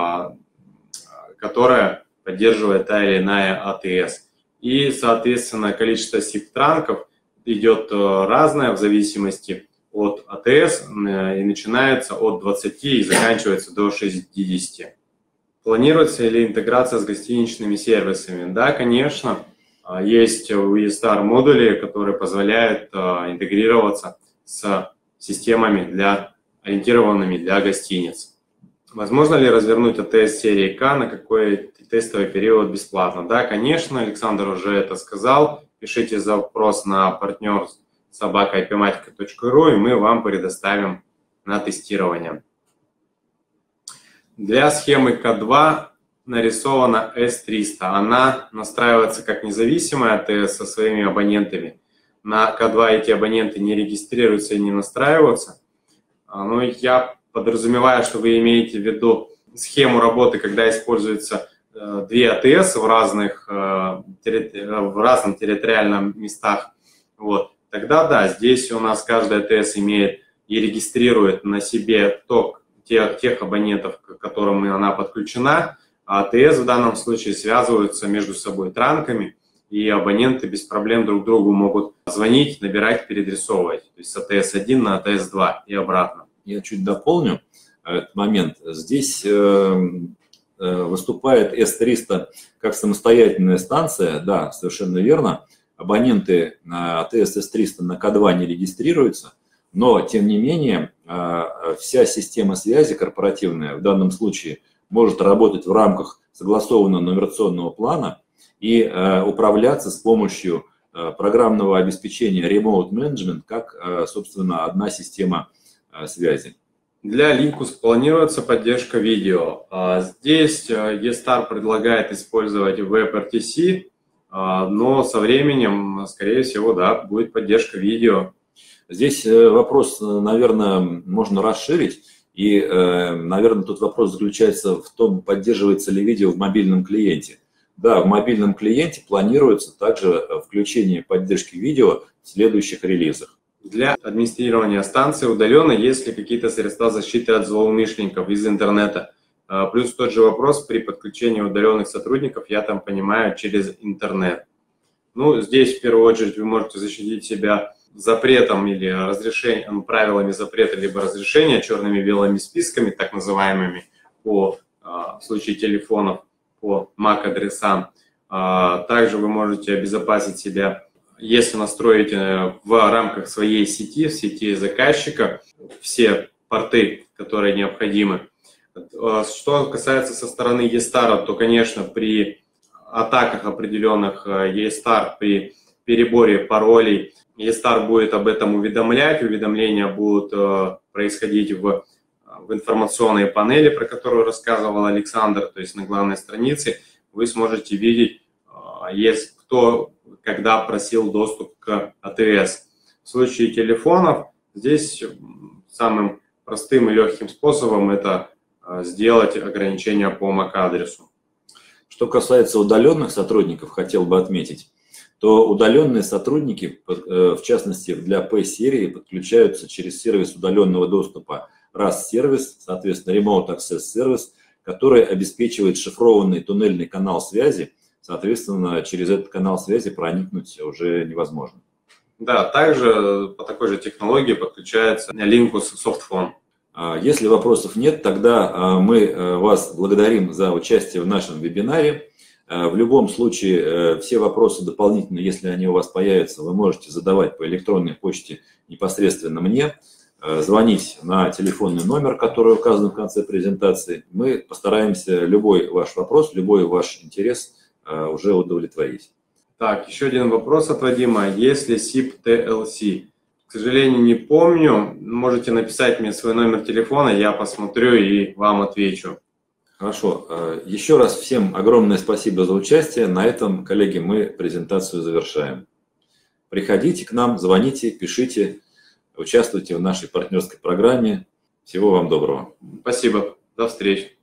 B: которое поддерживает та или иная ATS. И, соответственно, количество SIP-транков идет разное в зависимости от ATS и начинается от 20 и заканчивается до 60. Планируется ли интеграция с гостиничными сервисами? Да, конечно. Есть у E-Star модули, которые позволяют интегрироваться с системами, ориентированными для гостиниц. Возможно ли развернуть ATS серии К на какой-то тестовый период бесплатно? Да, конечно, Александр уже это сказал. Пишите запрос на partner@ipmatica.ru, и мы вам предоставим на тестирование. Для схемы К2 нарисована S300. Она настраивается как независимая ATS со своими абонентами. на К2 эти абоненты не регистрируются и не настраиваются. Но я подразумеваю, что вы имеете в виду схему работы, когда используется две АТС в разных территориальных местах. Вот. Тогда да, здесь у нас каждая АТС имеет и регистрирует на себе тех абонентов, к которым она подключена, а АТС в данном случае связываются между собой транками, и абоненты без проблем друг другу могут звонить, набирать, переадресовывать. То есть с АТС-1 на АТС-2 и обратно.
A: Я чуть дополню этот момент. Здесь выступает С-300 как самостоятельная станция, да, совершенно верно. Абоненты АТС С-300 на К2 не регистрируются, но, тем не менее, вся система связи корпоративная в данном случае может работать в рамках согласованного нумерационного плана и управляться с помощью программного обеспечения Remote Management как, собственно, одна система связи.
B: Для Linux планируется поддержка видео. Здесь E-Star предлагает использовать WebRTC, но со временем, скорее всего, да, будет поддержка видео.
A: Здесь вопрос, наверное, можно расширить. И, наверное, тут вопрос заключается в том, поддерживается ли видео в мобильном клиенте. Да, в мобильном клиенте планируется также включение поддержки видео в следующих релизах.
B: Для администрирования станции удаленно есть ли какие-то средства защиты от злоумышленников из интернета? Плюс тот же вопрос при подключении удаленных сотрудников, я там понимаю, через интернет. Ну, здесь в первую очередь вы можете защитить себя запретом или разрешением, правилами запрета либо разрешения, черными белыми списками, так называемыми, в случае телефонов, по MAC-адресам. Также вы можете обезопасить себя, если настроите в рамках своей сети, в сети заказчика, все порты, которые необходимы. Что касается со стороны E-Star, то, конечно, при атаках определенных E-Star, при переборе паролей, E-Star будет об этом уведомлять, уведомления будут происходить в информационной панели, про которую рассказывал Александр, то есть на главной странице, вы сможете видеть, кто когда просил доступ к АТС. В случае телефонов здесь самым простым и легким способом это сделать ограничение по MAC-адресу.
A: Что касается удаленных сотрудников, хотел бы отметить, то удаленные сотрудники, в частности для P-серии, подключаются через сервис удаленного доступа RAS-сервис, соответственно Remote Access Service, который обеспечивает шифрованный туннельный канал связи. Соответственно, через этот канал связи проникнуть уже невозможно.
B: Да, также по такой же технологии подключается Linux Softphone.
A: Если вопросов нет, тогда мы вас благодарим за участие в нашем вебинаре. В любом случае, все вопросы дополнительно, если они у вас появятся, вы можете задавать по электронной почте непосредственно мне, звонить на телефонный номер, который указан в конце презентации. Мы постараемся любой ваш вопрос, любой ваш интерес уже удовлетворить.
B: Так, еще один вопрос от Вадима. Есть ли SIP TLC? К сожалению, не помню. Можете написать мне свой номер телефона, я посмотрю и вам отвечу.
A: Хорошо. Еще раз всем огромное спасибо за участие. На этом, коллеги, мы презентацию завершаем. Приходите к нам, звоните, пишите, участвуйте в нашей партнерской программе. Всего вам доброго.
B: Спасибо. До встречи.